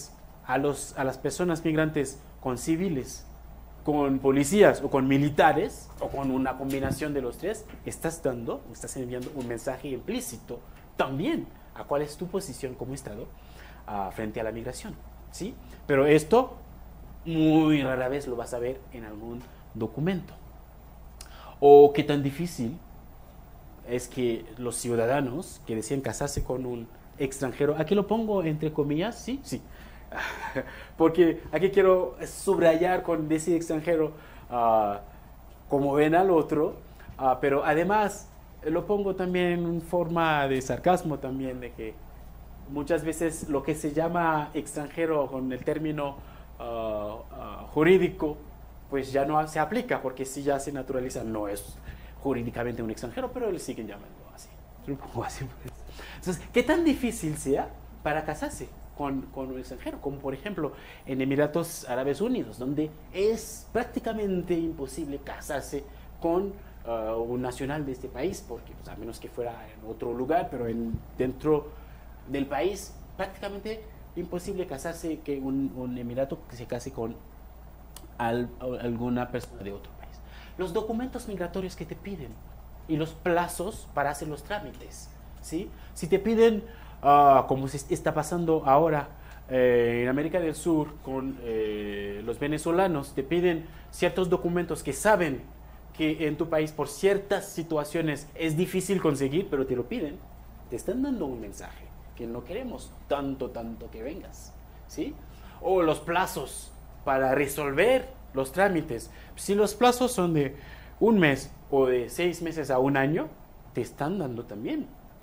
a las personas migrantes con civiles, con policías o con militares, o con una combinación de los tres, estás enviando un mensaje implícito también a cuál es tu posición como Estado frente a la migración, ¿sí? Pero esto muy rara vez lo vas a ver en algún documento. O qué tan difícil es que los ciudadanos que deciden casarse con un extranjero, aquí lo pongo entre comillas, sí, porque aquí quiero subrayar con decir extranjero como ven al otro, pero además lo pongo también en forma de sarcasmo también, de que muchas veces lo que se llama extranjero con el término jurídico, pues ya no se aplica, porque si ya se naturaliza, no es jurídicamente un extranjero, pero le siguen llamando así. Lo pongo así. Entonces, ¿qué tan difícil sea para casarse con un extranjero? Como por ejemplo en Emiratos Árabes Unidos, donde es prácticamente imposible casarse con un nacional de este país, porque pues, a menos que fuera en otro lugar, pero dentro del país, prácticamente imposible casarse, que un emirato que se case con alguna persona de otro país. Los documentos migratorios que te piden y los plazos para hacer los trámites, ¿sí? Si te piden, como se está pasando ahora en América del Sur con los venezolanos, te piden ciertos documentos que saben que en tu país por ciertas situaciones es difícil conseguir, pero te lo piden, te están dando un mensaje que no queremos tanto que vengas, ¿sí? O los plazos para resolver los trámites. Si los plazos son de un mes o de 6 meses a un año, te están dando también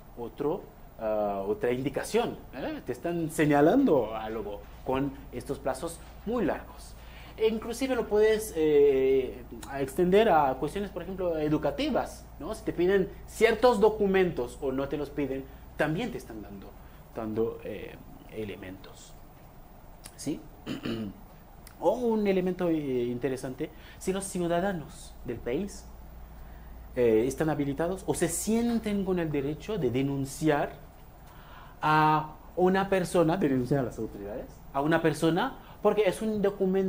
otra indicación, te están señalando algo con estos plazos muy largos. E inclusive lo puedes extender a cuestiones, por ejemplo, educativas, ¿no? Si te piden ciertos documentos o no te los piden, también te están dando elementos, ¿sí? O un elemento interesante, si los ciudadanos del país están habilitados o se sienten con el derecho de denunciar a una persona, de denunciar a las autoridades, a una persona porque es un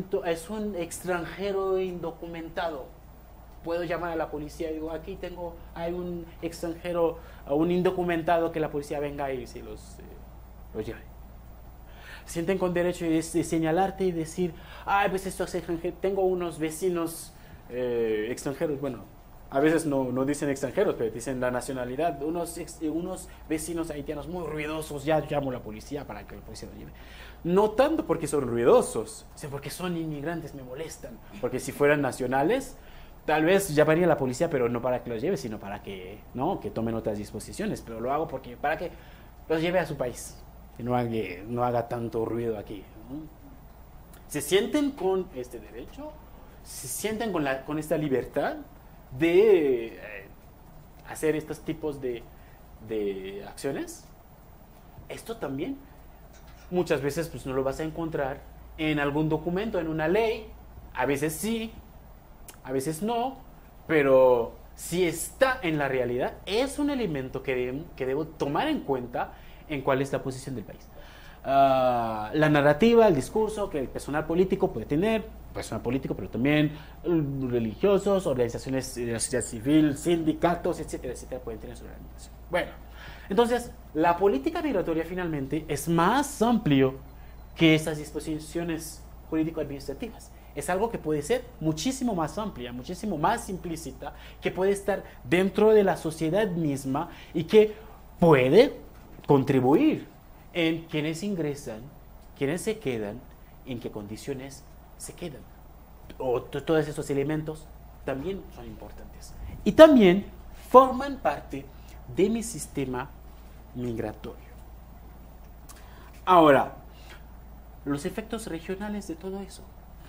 extranjero indocumentado. Puedo llamar a la policía y digo, aquí hay un extranjero, un indocumentado, que la policía venga y se los lleve. Sienten con derecho de señalarte y decir, pues esto es extranjero. Tengo unos vecinos extranjeros, bueno, a veces no dicen extranjeros, pero dicen la nacionalidad, unos vecinos haitianos muy ruidosos, ya llamo a la policía para que la policía los lleve. No tanto porque son ruidosos, sino porque son inmigrantes, me molestan. Porque si fueran nacionales, tal vez llamaría a la policía, pero no para que los lleve, sino para que tomen otras disposiciones. Pero lo hago para que los lleve a su país, que no haga tanto ruido aquí, ¿no? Se sienten con este derecho, se sienten con esta libertad de hacer estos tipos de acciones. Esto también muchas veces pues no lo vas a encontrar en algún documento, en una ley. A veces sí, a veces no, pero si está en la realidad, es un elemento que debo tomar en cuenta en cuál es la posición del país. La narrativa, el discurso que el personal político puede tener, personal político, pero también religiosos, organizaciones de la sociedad civil, sindicatos, etcétera, pueden tener su organización. Bueno, entonces, la política migratoria finalmente es más amplio que estas disposiciones jurídico-administrativas. Es algo que puede ser muchísimo más amplia, muchísimo más implícita, que puede estar dentro de la sociedad misma y que puede contribuir en quienes ingresan, quienes se quedan, en qué condiciones se quedan. Todos esos elementos también son importantes. Y también forman parte de mi sistema migratorio. Ahora, los efectos regionales de todo eso.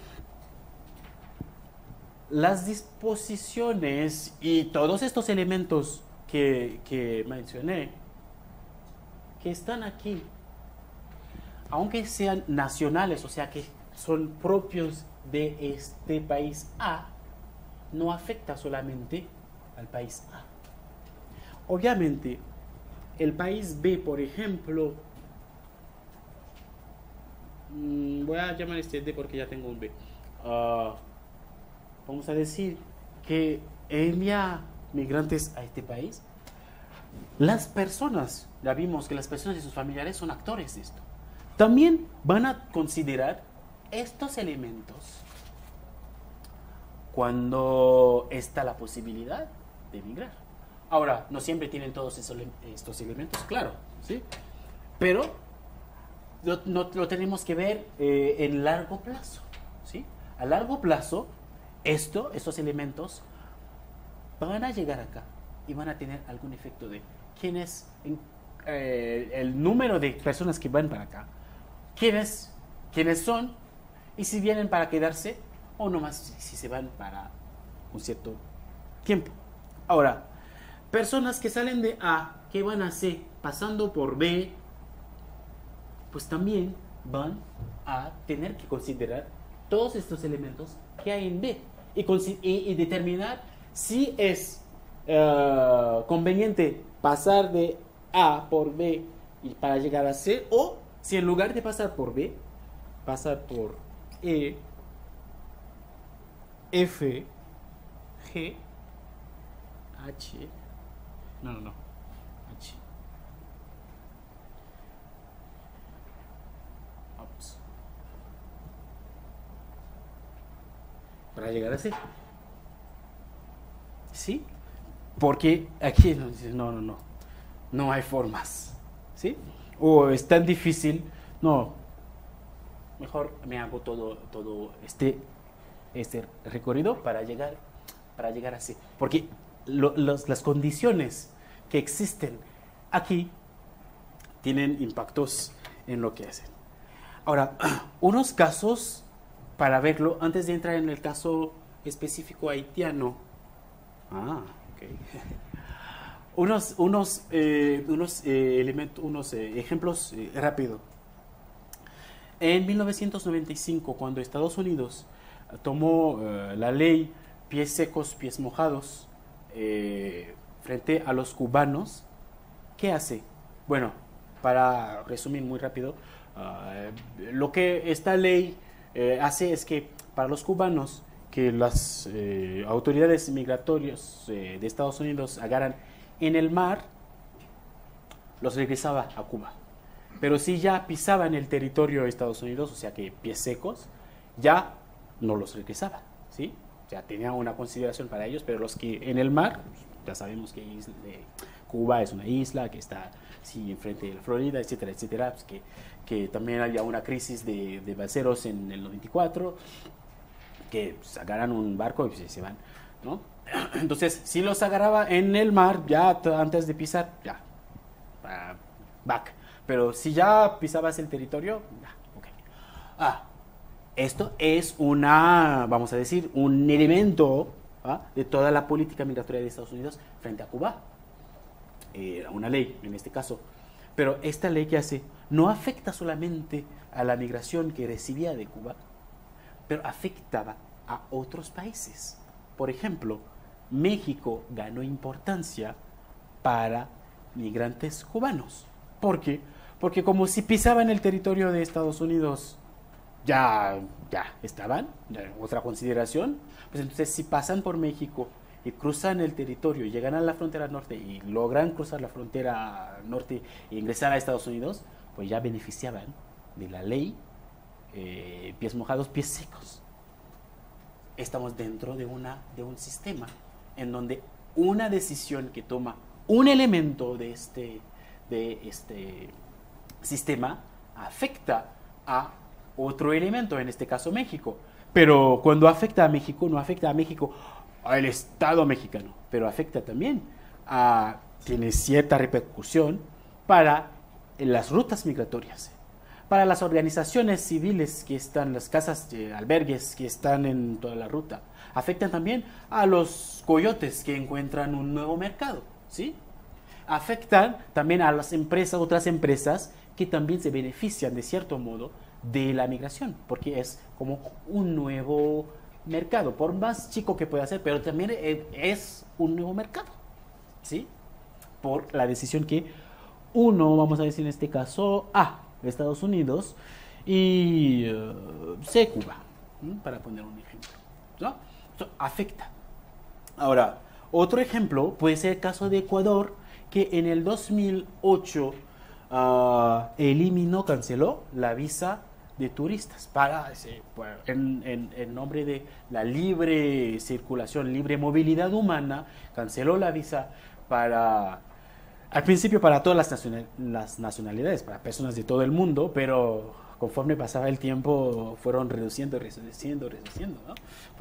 Las disposiciones y todos estos elementos que mencioné, que están aquí, aunque sean nacionales, o sea que son propios de este país A, no afecta solamente al país A. Obviamente, el país B, por ejemplo, voy a llamar D porque ya tengo un B. Vamos a decir que envía migrantes a este país. Las personas, ya vimos que las personas y sus familiares son actores de esto. También van a considerar estos elementos cuando está la posibilidad de migrar. Ahora, no siempre tienen todos estos elementos, claro, ¿sí? Pero lo tenemos que ver en largo plazo, ¿sí? A largo plazo, estos elementos van a llegar acá y van a tener algún efecto de el número de personas que van para acá, quiénes son, y si vienen para quedarse o nomás si se van para un cierto tiempo. Ahora, personas que salen de A, ¿qué van a hacer? Pasando por B, pues también van a tener que considerar todos estos elementos que hay en B y determinar si es conveniente pasar de A por B y para llegar a C, o si en lugar de pasar por B, pasar por E, F, G, H, H. Ups. Para llegar a C. ¿Sí? Porque aquí no hay formas. ¿Sí? O es tan difícil, no. Mejor me hago todo este recorrido para llegar a C. Porque las condiciones que existen aquí tienen impactos en lo que hacen. Ahora, unos casos para verlo, antes de entrar en el caso específico haitiano. Unos ejemplos rápido. En 1995, cuando Estados Unidos tomó la ley pies secos, pies mojados, frente a los cubanos, ¿qué hace? Bueno, para resumir muy rápido, lo que esta ley hace es que para los cubanos que las autoridades migratorias de Estados Unidos agarran en el mar, los regresaba a Cuba. Pero si ya pisaban el territorio de Estados Unidos, o sea que pies secos, ya no los regresaba, ¿sí? Ya tenía una consideración para ellos, pero los que en el mar, ya sabemos que Cuba es una isla que está enfrente de la Florida, etcétera, etcétera, pues que también había una crisis de balseros en el 94, que pues, agarran un barco y se van, ¿no? Entonces, si los agarraba en el mar, ya antes de pisar, ya, back. Pero si ya pisabas el territorio, ya, ok. Esto es vamos a decir, un elemento de toda la política migratoria de Estados Unidos frente a Cuba. Era una ley, en este caso. Pero esta ley que hace no afecta solamente a la migración que recibía de Cuba, pero afectaba a otros países. Por ejemplo, México ganó importancia para migrantes cubanos. ¿Por qué? Porque como si pisaban el territorio de Estados Unidos, ya estaban, otra consideración, pues entonces si pasan por México y cruzan el territorio y llegan a la frontera norte y logran cruzar la frontera norte e ingresar a Estados Unidos, pues ya beneficiaban de la ley pies mojados, pies secos. Estamos dentro de un sistema en donde una decisión que toma un elemento de este sistema afecta a otro elemento, en este caso México. Pero cuando afecta a México, no afecta a México, al Estado mexicano, pero afecta también tiene cierta repercusión para las rutas migratorias, para las organizaciones civiles que están, las casas de albergues que están en toda la ruta. Afectan también a los coyotes que encuentran un nuevo mercado, ¿sí? Afectan también a las empresas, otras empresas que también se benefician de cierto modo de la migración, porque es como un nuevo mercado, por más chico que pueda ser, pero también es un nuevo mercado, ¿sí? Por la decisión que uno, vamos a decir en este caso, Estados Unidos, y sé Cuba, para poner un ejemplo, ¿no? Esto afecta. Ahora, otro ejemplo puede ser el caso de Ecuador, que en el 2008 eliminó, canceló la visa de turistas para en nombre de la libre circulación, libre movilidad humana, canceló la visa para, al principio para todas las nacionalidades, para personas de todo el mundo, pero conforme pasaba el tiempo fueron reduciendo, ¿no?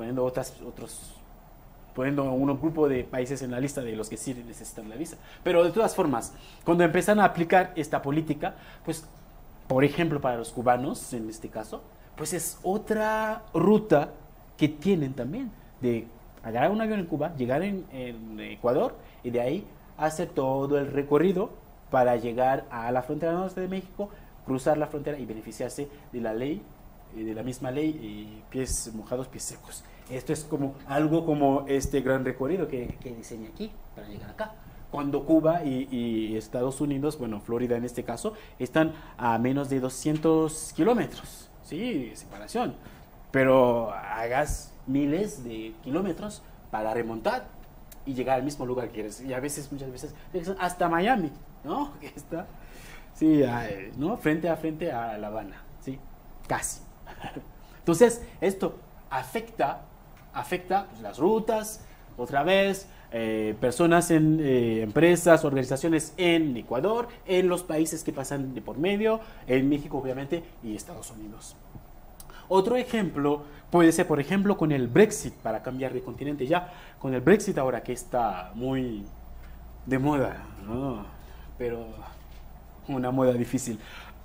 Poniendo un grupo de países en la lista de los que sí necesitan la visa. Pero de todas formas, cuando empezaron a aplicar esta política, pues, por ejemplo, para los cubanos, en este caso, pues es otra ruta que tienen también, de agarrar un avión en Cuba, llegar en Ecuador, y de ahí hacer todo el recorrido para llegar a la frontera norte de México, cruzar la frontera y beneficiarse de la ley, de la misma ley, y pies mojados, pies secos. Esto es como algo como este gran recorrido que diseñé aquí para llegar acá. Cuando Cuba y Estados Unidos, bueno, Florida en este caso, están a menos de 200 kilómetros, ¿sí? Separación. Pero hagas miles de kilómetros para remontar y llegar al mismo lugar que quieres. Y a veces, muchas veces, hasta Miami, ¿no? Que está, sí, ¿no? Frente a La Habana, ¿sí? Casi. Entonces, esto afecta pues, las rutas, otra vez, personas en empresas, organizaciones en Ecuador, en los países que pasan de por medio, en México obviamente y Estados Unidos. Otro ejemplo puede ser, por ejemplo, con el Brexit, para cambiar de continente ya, con el Brexit ahora que está muy de moda, ¿no? Pero una moda difícil.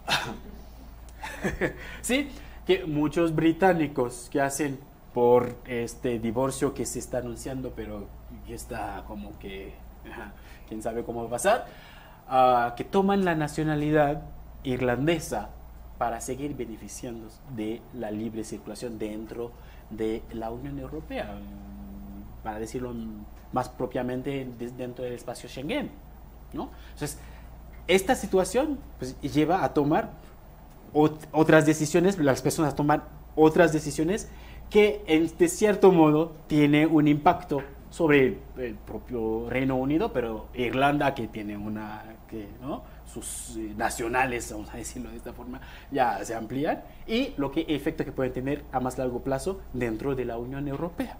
Sí, que muchos británicos que hacen por este divorcio que se está anunciando, pero que está como que, quién sabe cómo va a pasar, que toman la nacionalidad irlandesa para seguir beneficiándose de la libre circulación dentro de la Unión Europea, para decirlo más propiamente dentro del espacio Schengen, ¿no? Entonces, esta situación pues, lleva a tomar otras decisiones, las personas toman otras decisiones que de cierto modo tiene un impacto sobre el propio Reino Unido, pero Irlanda que tiene ¿no? sus nacionales, vamos a decirlo de esta forma, ya se amplían, y lo que efecto que pueden tener a más largo plazo dentro de la Unión Europea.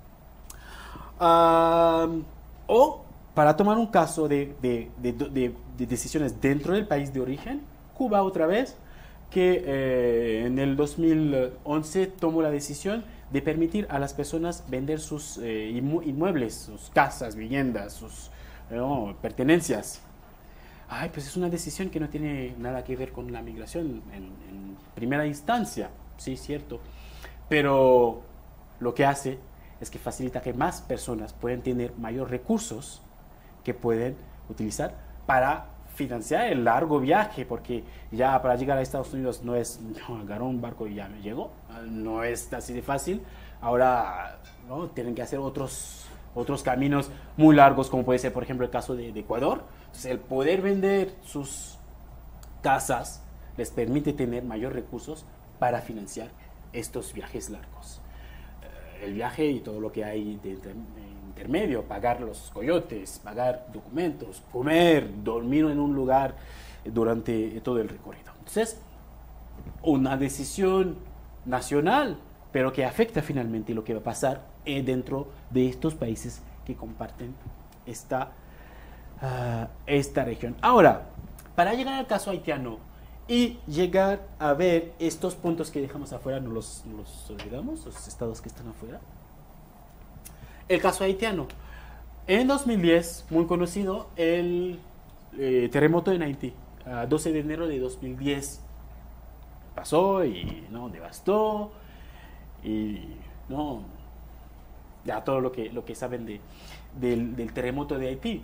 O para tomar un caso de decisiones dentro del país de origen, Cuba otra vez, que en el 2011 tomó la decisión de permitir a las personas vender sus inmuebles, sus casas, viviendas, sus pertenencias. Ay, pues es una decisión que no tiene nada que ver con la migración en primera instancia, sí, cierto. Pero lo que hace es que facilita que más personas puedan tener mayores recursos que pueden utilizar para financiar el largo viaje, porque ya para llegar a Estados Unidos no es agarrar un barco y ya me llegó, no es así de fácil. Ahora ¿no? tienen que hacer otros caminos muy largos, como puede ser por ejemplo el caso de Ecuador. Entonces el poder vender sus casas les permite tener mayores recursos para financiar estos viajes largos. El viaje y todo lo que hay de intermedio, pagar los coyotes, pagar documentos, comer, dormir en un lugar durante todo el recorrido. Entonces, una decisión nacional, pero que afecta finalmente lo que va a pasar dentro de estos países que comparten esta región. Ahora, para llegar al caso haitiano y llegar a ver estos puntos que dejamos afuera, no los olvidamos, los estados que están afuera. El caso haitiano. En 2010, muy conocido, el terremoto en Haití, 12 de enero de 2010. Pasó y no devastó y no ya todo lo que saben del terremoto de Haití.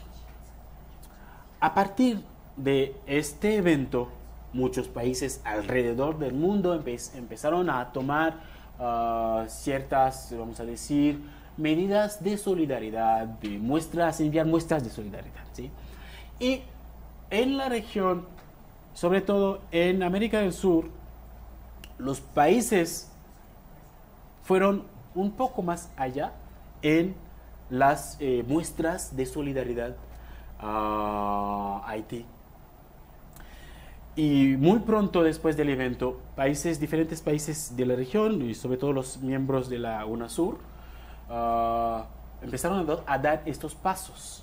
A partir de este evento, muchos países alrededor del mundo empezaron a tomar ciertas, vamos a decir, medidas de solidaridad, enviar muestras de solidaridad, ¿sí? Y en la región, sobre todo en América del Sur, los países fueron un poco más allá en las muestras de solidaridad a Haití. Y muy pronto después del evento, diferentes países de la región, y sobre todo los miembros de la UNASUR, empezaron a dar estos pasos.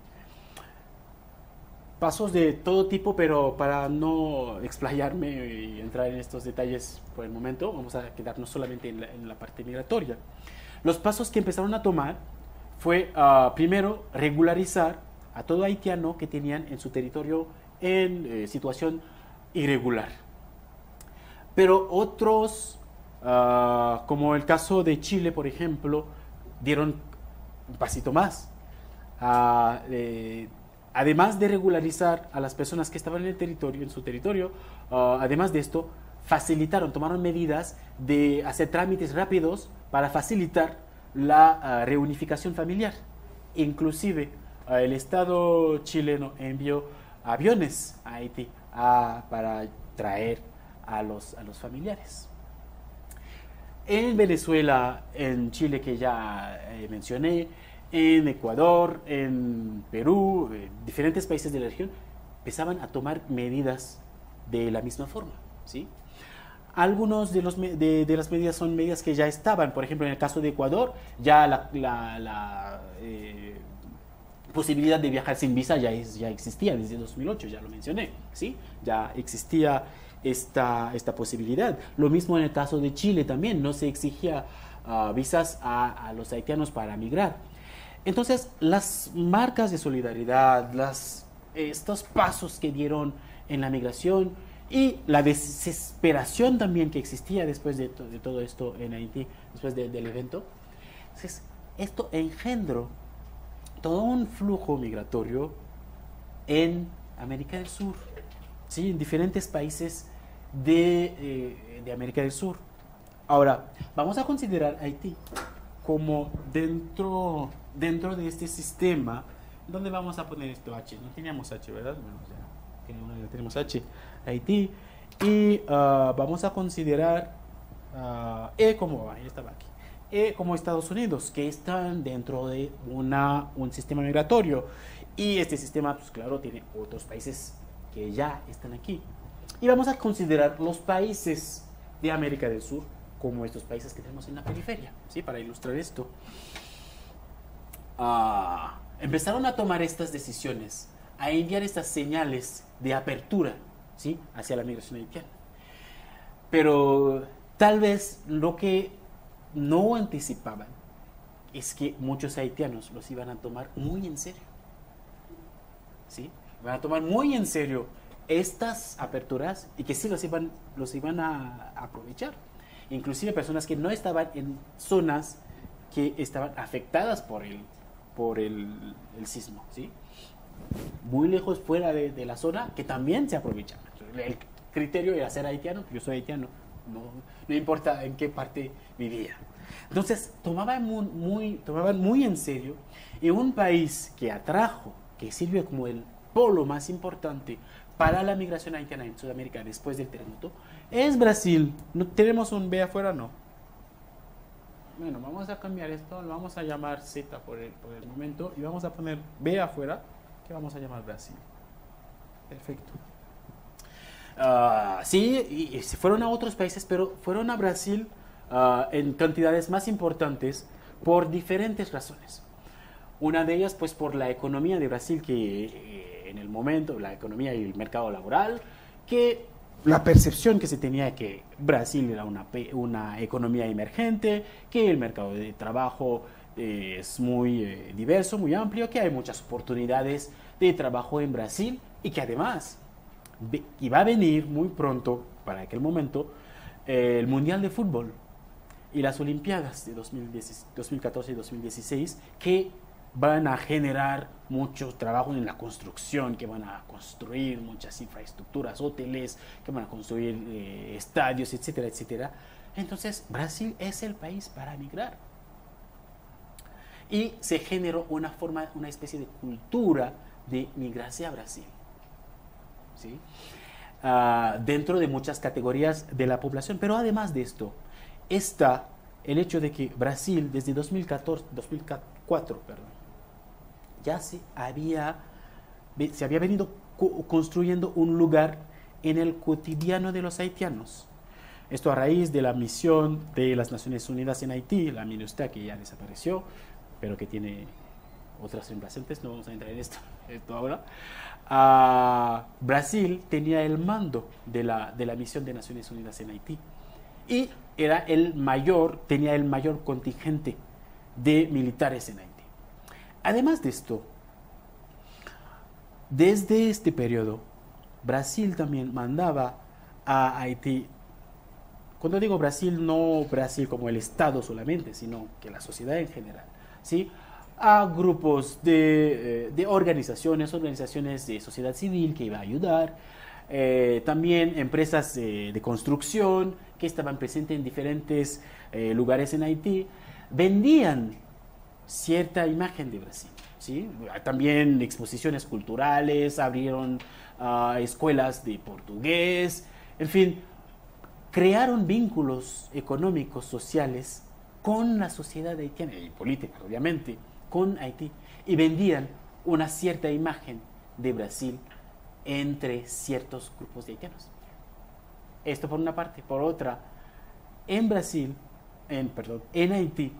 Pasos de todo tipo, pero para no explayarme y entrar en estos detalles por el momento, vamos a quedarnos solamente en la parte migratoria. Los pasos que empezaron a tomar fue, primero, regularizar a todo haitiano que tenían en su territorio en situación irregular. Pero otros, como el caso de Chile, por ejemplo, dieron un pasito más. Además de regularizar a las personas que estaban en su territorio, además de esto, tomaron medidas de hacer trámites rápidos para facilitar la reunificación familiar. Inclusive, el Estado chileno envió aviones a Haití para traer a los familiares. En Venezuela, en Chile, que ya mencioné, en Ecuador, en Perú, diferentes países de la región empezaban a tomar medidas de la misma forma, ¿sí? Algunos de las medidas son medidas que ya estaban. Por ejemplo, en el caso de Ecuador, ya la posibilidad de viajar sin visa ya existía desde 2008, ya lo mencioné, ¿sí? Ya existía esta posibilidad. Lo mismo en el caso de Chile también, no se exigía visas a los haitianos para migrar. Entonces, las marcas de solidaridad, estos pasos que dieron en la migración y la desesperación también que existía después de todo esto en Haití, después del evento, entonces, esto engendró todo un flujo migratorio en América del Sur, ¿sí? En diferentes países de América del Sur. Ahora, vamos a considerar Haití como dentro de este sistema. ¿Dónde vamos a poner esto H? No teníamos H, ¿verdad? Bueno, ya tenemos H, Haití. Y vamos a considerar E como, ahí estaba aquí, E como Estados Unidos, que están dentro de un sistema migratorio. Y este sistema, pues claro, tiene otros países que ya están aquí. Y vamos a considerar los países de América del Sur como estos países que tenemos en la periferia, ¿sí? Para ilustrar esto. Empezaron a tomar estas decisiones, a enviar estas señales de apertura, ¿sí? Hacia la migración haitiana. Pero tal vez lo que no anticipaban es que muchos haitianos los iban a tomar muy en serio, ¿sí? Van a tomar muy en serio estas aperturas y que sí los iban a aprovechar. Inclusive personas que no estaban en zonas que estaban afectadas por el sismo, ¿sí? Muy lejos fuera de la zona, que también se aprovechaban. El criterio era ser haitiano, yo soy haitiano, no importa en qué parte vivía. Entonces tomaban muy en serio, y un país que sirve como el polo más importante para la migración haitiana en Sudamérica después del terremoto, es Brasil. ¿No tenemos un B afuera? No. Bueno, vamos a cambiar esto, lo vamos a llamar Z por el momento, y vamos a poner B afuera, que vamos a llamar Brasil. Perfecto. Sí, y se fueron a otros países, pero fueron a Brasil en cantidades más importantes por diferentes razones. Una de ellas, pues, por la economía de Brasil, que en el momento, la economía y el mercado laboral, que la percepción que se tenía de que Brasil era una economía emergente, que el mercado de trabajo es muy diverso, muy amplio, que hay muchas oportunidades de trabajo en Brasil, y que además iba a venir muy pronto, para aquel momento, el Mundial de Fútbol y las Olimpiadas de 2014 y 2016, que van a generar mucho trabajo en la construcción, que van a construir muchas infraestructuras, hoteles, que van a construir estadios, etcétera, etcétera. Entonces, Brasil es el país para migrar. Y se generó una especie de cultura de migrarse a Brasil, ¿sí? dentro de muchas categorías de la población. Pero además de esto, está el hecho de que Brasil desde 2004, ya se había venido construyendo un lugar en el cotidiano de los haitianos. Esto a raíz de la misión de las Naciones Unidas en Haití, la MINUSTAH, que ya desapareció, pero que tiene otras reemplazantes, no vamos a entrar en esto ahora. Brasil tenía el mando de la misión de Naciones Unidas en Haití y tenía el mayor contingente de militares en Haití. Además de esto, desde este periodo, Brasil también mandaba a Haití. Cuando digo Brasil, no Brasil como el Estado solamente, sino que la sociedad en general, ¿sí? A grupos de organizaciones de sociedad civil que iba a ayudar, también empresas de construcción que estaban presentes en diferentes lugares en Haití, vendían cierta imagen de Brasil, ¿sí? También exposiciones culturales, abrieron escuelas de portugués, en fin, crearon vínculos económicos, sociales con la sociedad haitiana y política, obviamente, con Haití, y vendían una cierta imagen de Brasil entre ciertos grupos de haitianos. Esto por una parte. Por otra, en Haití,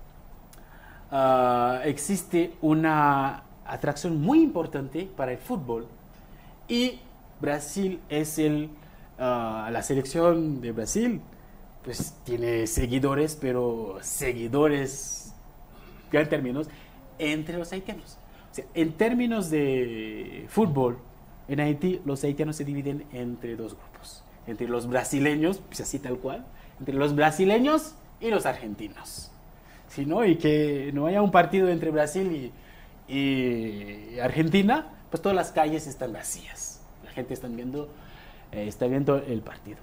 existe una atracción muy importante para el fútbol, y Brasil es la selección de Brasil pues tiene seguidores, pero seguidores en términos entre los haitianos. O sea, en términos de fútbol, en Haití los haitianos se dividen entre dos grupos, entre los brasileños, pues así tal cual, entre los brasileños y los argentinos. ¿Sí, no? Y que no haya un partido entre Brasil y Argentina, pues todas las calles están vacías. La gente está viendo el partido.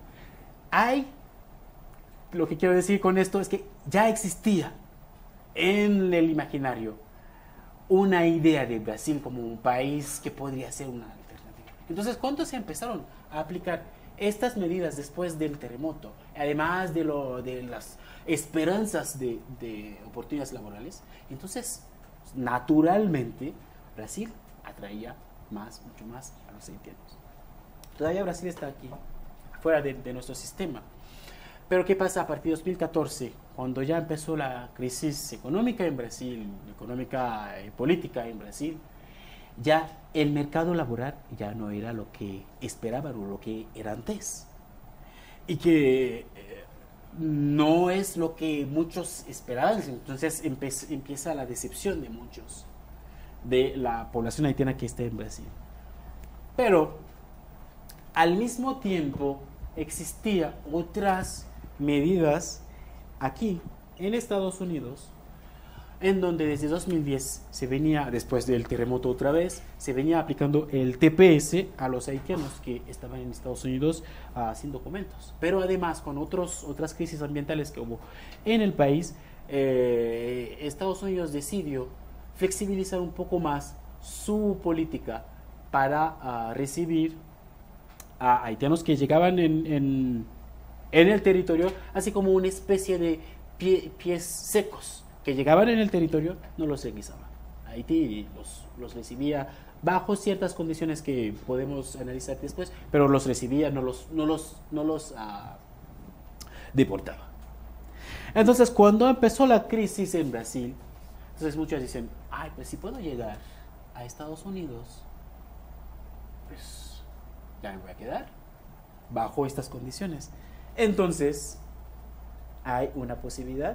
Lo que quiero decir con esto es que ya existía en el imaginario una idea de Brasil como un país que podría ser una alternativa. Entonces, cuando se empezaron a aplicar estas medidas después del terremoto, además de las esperanzas de oportunidades laborales, entonces, naturalmente, Brasil atraía mucho más a los haitianos. Todavía Brasil está aquí, fuera de nuestro sistema. Pero ¿qué pasa a partir de 2014, cuando ya empezó la crisis económica en Brasil, económica y política en Brasil? Ya el mercado laboral ya no era lo que esperaban o lo que era antes. Y que no es lo que muchos esperaban. Entonces empieza la decepción de muchos, de la población haitiana que está en Brasil. Pero al mismo tiempo existían otras medidas aquí en Estados Unidos, en donde desde 2010 se venía, después del terremoto otra vez, se venía aplicando el TPS a los haitianos que estaban en Estados Unidos sin documentos. Pero además, con otras crisis ambientales que hubo en el país, Estados Unidos decidió flexibilizar un poco más su política para recibir a haitianos que llegaban en el territorio, así como una especie de pies secos que llegaban en el territorio, no los requisaban. Haití los recibía bajo ciertas condiciones que podemos analizar después, pero los recibía, no los deportaba. Entonces, cuando empezó la crisis en Brasil, entonces muchos dicen, pues si puedo llegar a Estados Unidos, pues ya me voy a quedar bajo estas condiciones. Entonces, hay una posibilidad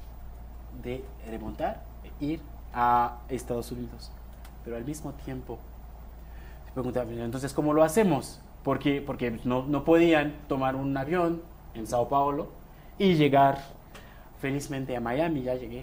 de remontar e ir a Estados Unidos. Pero al mismo tiempo, se preguntan, entonces, ¿cómo lo hacemos? Porque no podían tomar un avión en Sao Paulo y llegar felizmente a Miami. Ya llegué.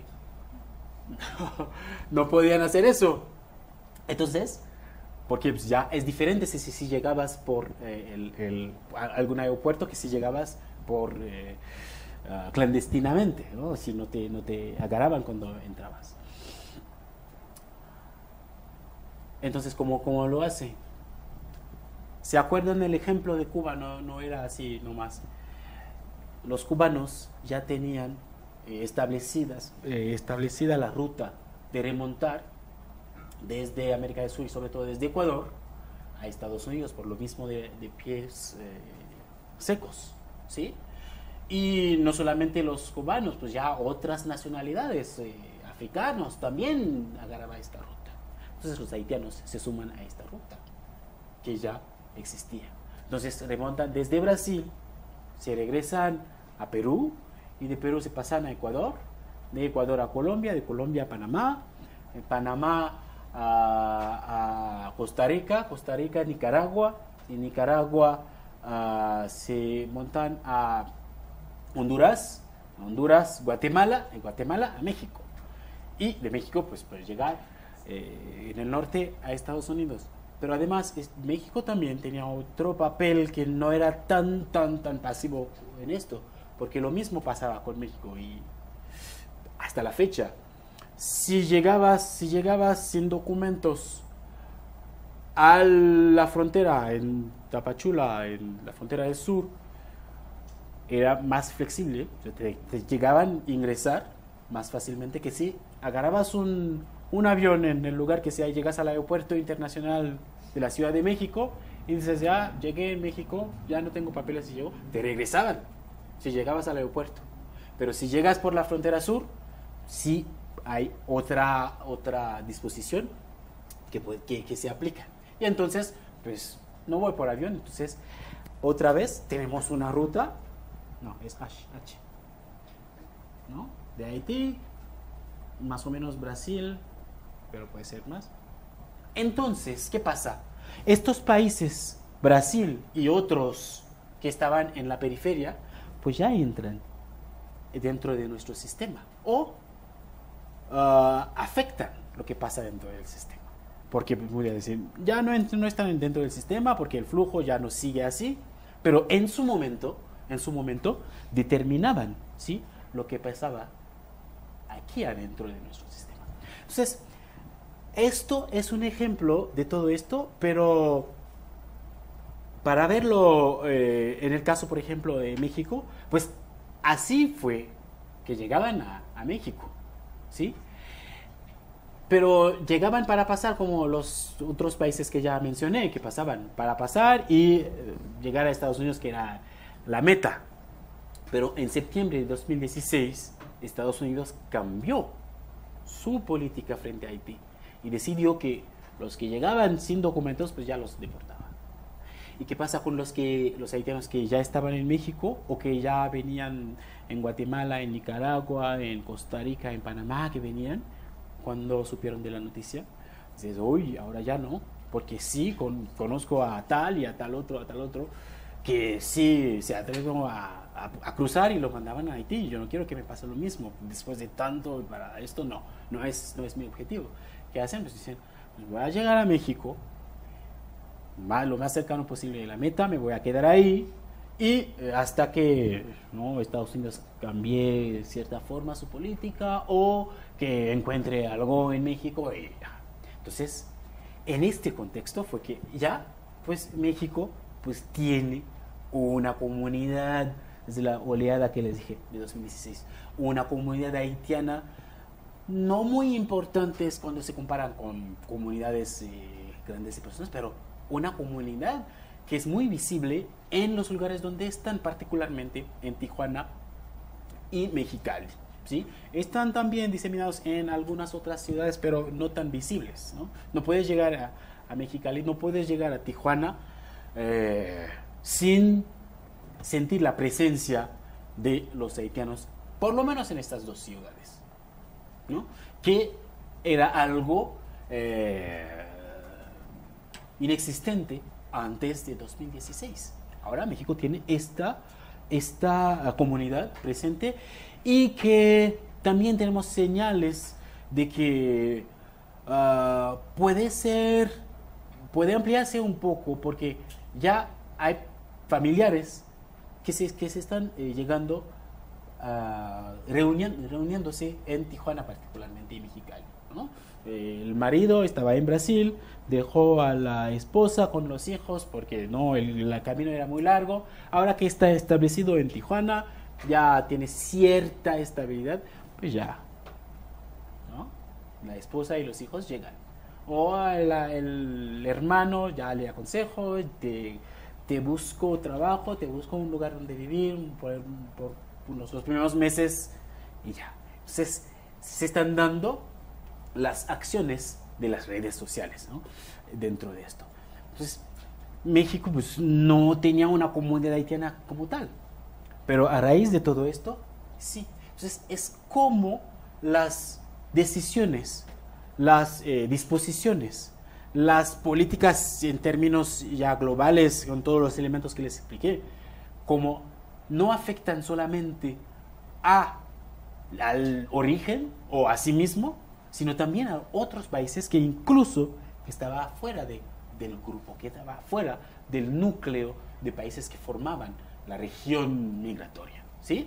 No podían hacer eso. Entonces, porque pues ya es diferente si llegabas por algún aeropuerto que si llegabas por clandestinamente, ¿no? Si no te agarraban cuando entrabas. Entonces, ¿cómo lo hace? ¿Se acuerdan del ejemplo de Cuba? No era así nomás. Los cubanos ya tenían establecida la ruta de remontar desde América del Sur y sobre todo desde Ecuador a Estados Unidos, por lo mismo de pies secos, ¿sí? Y no solamente los cubanos, pues ya otras nacionalidades, africanos también agarraban esta ruta. Entonces los haitianos se suman a esta ruta que ya existía. Entonces remontan desde Brasil, se regresan a Perú y de Perú se pasan a Ecuador, de Ecuador a Colombia, de Colombia a Panamá, de Panamá a Costa Rica, Costa Rica a Nicaragua, y Nicaragua se montan a Honduras, Guatemala, y Guatemala a México. Y de México pues llegar en el norte a Estados Unidos. Pero además México también tenía otro papel que no era tan pasivo en esto, porque lo mismo pasaba con México y hasta la fecha. Si llegabas sin documentos a la frontera en Tapachula, en la frontera del sur, era más flexible, te llegaban a ingresar más fácilmente que si agarrabas un avión en el lugar que sea y llegas al aeropuerto internacional de la Ciudad de México y dices, ya llegué en México, ya no tengo papeles y llego, te regresaban si llegabas al aeropuerto. Pero si llegas por la frontera sur, sí hay otra disposición que se aplica. Y entonces, pues, no voy por avión, entonces, otra vez tenemos una ruta, no, es H, ¿no? De Haití, más o menos Brasil, pero puede ser más. Entonces, ¿qué pasa? Estos países, Brasil y otros que estaban en la periferia, pues ya entran dentro de nuestro sistema o afectan lo que pasa dentro del sistema. Porque voy a decir, ya no están dentro del sistema porque el flujo ya no sigue así, pero en su momento determinaban, ¿sí?, lo que pasaba aquí adentro de nuestro sistema. Entonces, esto es un ejemplo de todo esto, pero para verlo en el caso, por ejemplo, de México, pues así fue que llegaban a México, ¿sí? Pero llegaban para pasar como los otros países que ya mencioné, que pasaban para pasar y llegar a Estados Unidos, que era la meta. Pero en septiembre de 2016, Estados Unidos cambió su política frente a Haití y decidió que los que llegaban sin documentos, pues ya los deportaba. ¿Y qué pasa con los haitianos que ya estaban en México o que ya venían en Guatemala, en Nicaragua, en Costa Rica, en Panamá, que venían cuando supieron de la noticia? Dices, uy, ahora ya no, porque sí, conozco a tal y a tal otro, que sí se atrevieron a cruzar y lo mandaban a Haití. Yo no quiero que me pase lo mismo. Después de tanto, para esto no es mi objetivo. ¿Qué hacen? Pues dicen, pues voy a llegar a México, lo más cercano posible de la meta, me voy a quedar ahí y hasta que Estados Unidos cambie de cierta forma su política o que encuentre algo en México. Y ya. Entonces, en este contexto fue que ya, pues México pues tiene una comunidad, desde la oleada que les dije de 2016, una comunidad haitiana no muy importantes cuando se comparan con comunidades grandes de personas, pero una comunidad que es muy visible en los lugares donde están, particularmente en Tijuana y Mexicali, ¿sí? Están también diseminados en algunas otras ciudades, pero no tan visibles, ¿no? No puedes llegar a Mexicali, no puedes llegar a Tijuana sin sentir la presencia de los haitianos, por lo menos en estas dos ciudades, ¿no? Que era algo inexistente antes de 2016. Ahora México tiene esta comunidad presente y que también tenemos señales de que puede ampliarse un poco, porque ya hay familiares que se están llegando reuniéndose en Tijuana particularmente y Mexicali, ¿no? El marido estaba en Brasil, dejó a la esposa con los hijos porque no, el camino era muy largo. Ahora que está establecido en Tijuana, ya tiene cierta estabilidad, pues ya, ¿no? La esposa y los hijos llegan. O el hermano ya le aconsejo, te busco trabajo, te busco un lugar donde vivir por los primeros meses y ya. Entonces se están dando las acciones de las redes sociales, ¿no? Dentro de esto. Entonces México pues no tenía una comunidad haitiana como tal, pero a raíz de todo esto, sí. Entonces es como las decisiones, las disposiciones, las políticas en términos ya globales, con todos los elementos que les expliqué, como no afectan solamente al origen o a sí mismo, sino también a otros países que incluso estaba fuera del grupo, que estaba fuera del núcleo de países que formaban la región migratoria, ¿sí?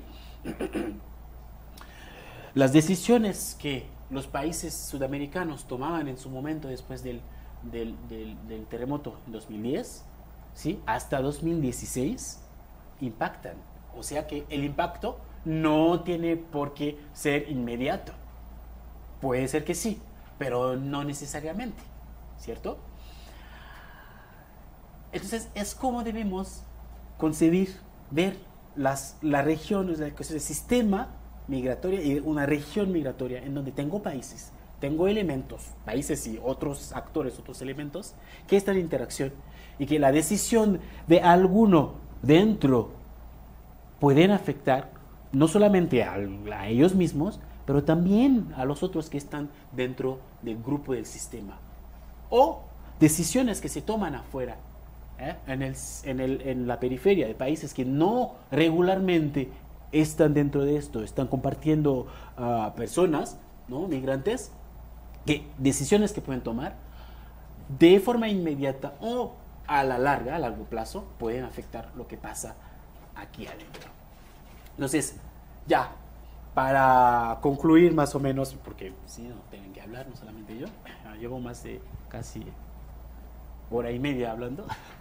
Las decisiones que los países sudamericanos tomaban en su momento después del terremoto en 2010, ¿sí? Hasta 2016 impactan. O sea que el impacto no tiene por qué ser inmediato. Puede ser que sí, pero no necesariamente, ¿cierto? Entonces es como debemos concebir, ver la región, el sistema migratorio y una región migratoria en donde tengo países, tengo elementos, países y otros actores, otros elementos que están en interacción y que la decisión de alguno dentro pueden afectar no solamente a ellos mismos, pero también a los otros que están dentro del grupo del sistema. O decisiones que se toman afuera, en la periferia de países que no regularmente están dentro de esto, están compartiendo personas, ¿no? Migrantes, decisiones que pueden tomar de forma inmediata o a la larga, a largo plazo, pueden afectar lo que pasa aquí adentro. Entonces, ya, para concluir más o menos, porque sí, no tienen que hablar, no solamente yo, llevo más de casi hora y media hablando.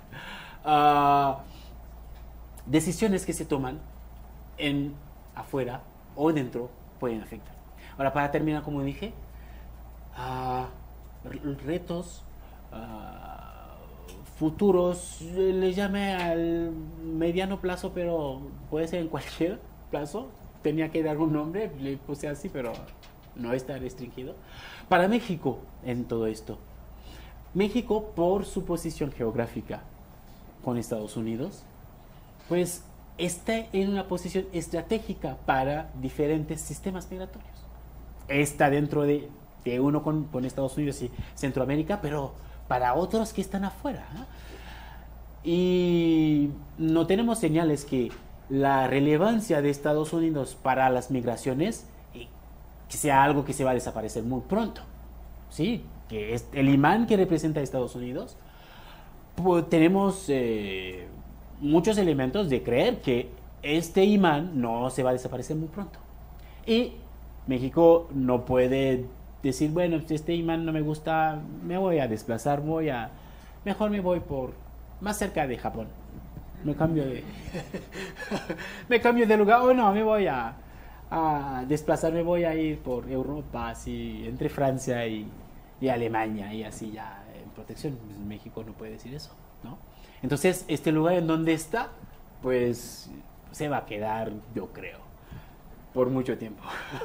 Decisiones que se toman afuera o dentro pueden afectar. Ahora, para terminar, como dije, retos futuros, le llamé al mediano plazo, pero puede ser en cualquier plazo. Tenía que dar un nombre, le puse así, pero no está restringido. Para México, en todo esto, México, por su posición geográfica con Estados Unidos, pues está en una posición estratégica para diferentes sistemas migratorios. Está dentro de uno con Estados Unidos y Centroamérica, pero para otros que están afuera, ¿eh? Y no tenemos señales que la relevancia de Estados Unidos para las migraciones que sea algo que se va a desaparecer muy pronto, ¿sí? Que es el imán que representa a Estados Unidos. Pues tenemos muchos elementos de creer que este imán no se va a desaparecer muy pronto. Y México no puede decir, bueno, este imán no me gusta, me voy a desplazar, mejor me voy por más cerca de Japón. Me cambio de lugar, o no, me voy a desplazar, me voy a ir por Europa, así, entre Francia y Alemania, y así ya en protección. Pues México no puede decir eso, ¿no? Entonces, este lugar en donde está, pues se va a quedar, yo creo, por mucho tiempo.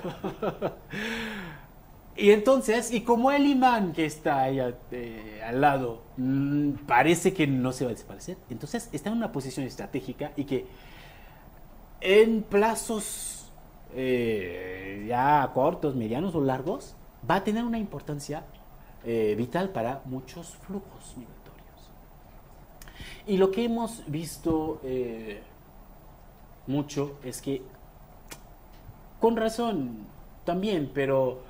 Y entonces, y como el imán que está ahí al lado parece que no se va a desaparecer, entonces está en una posición estratégica y que en plazos ya cortos, medianos o largos va a tener una importancia vital para muchos flujos migratorios. Y lo que hemos visto mucho es que, con razón también, pero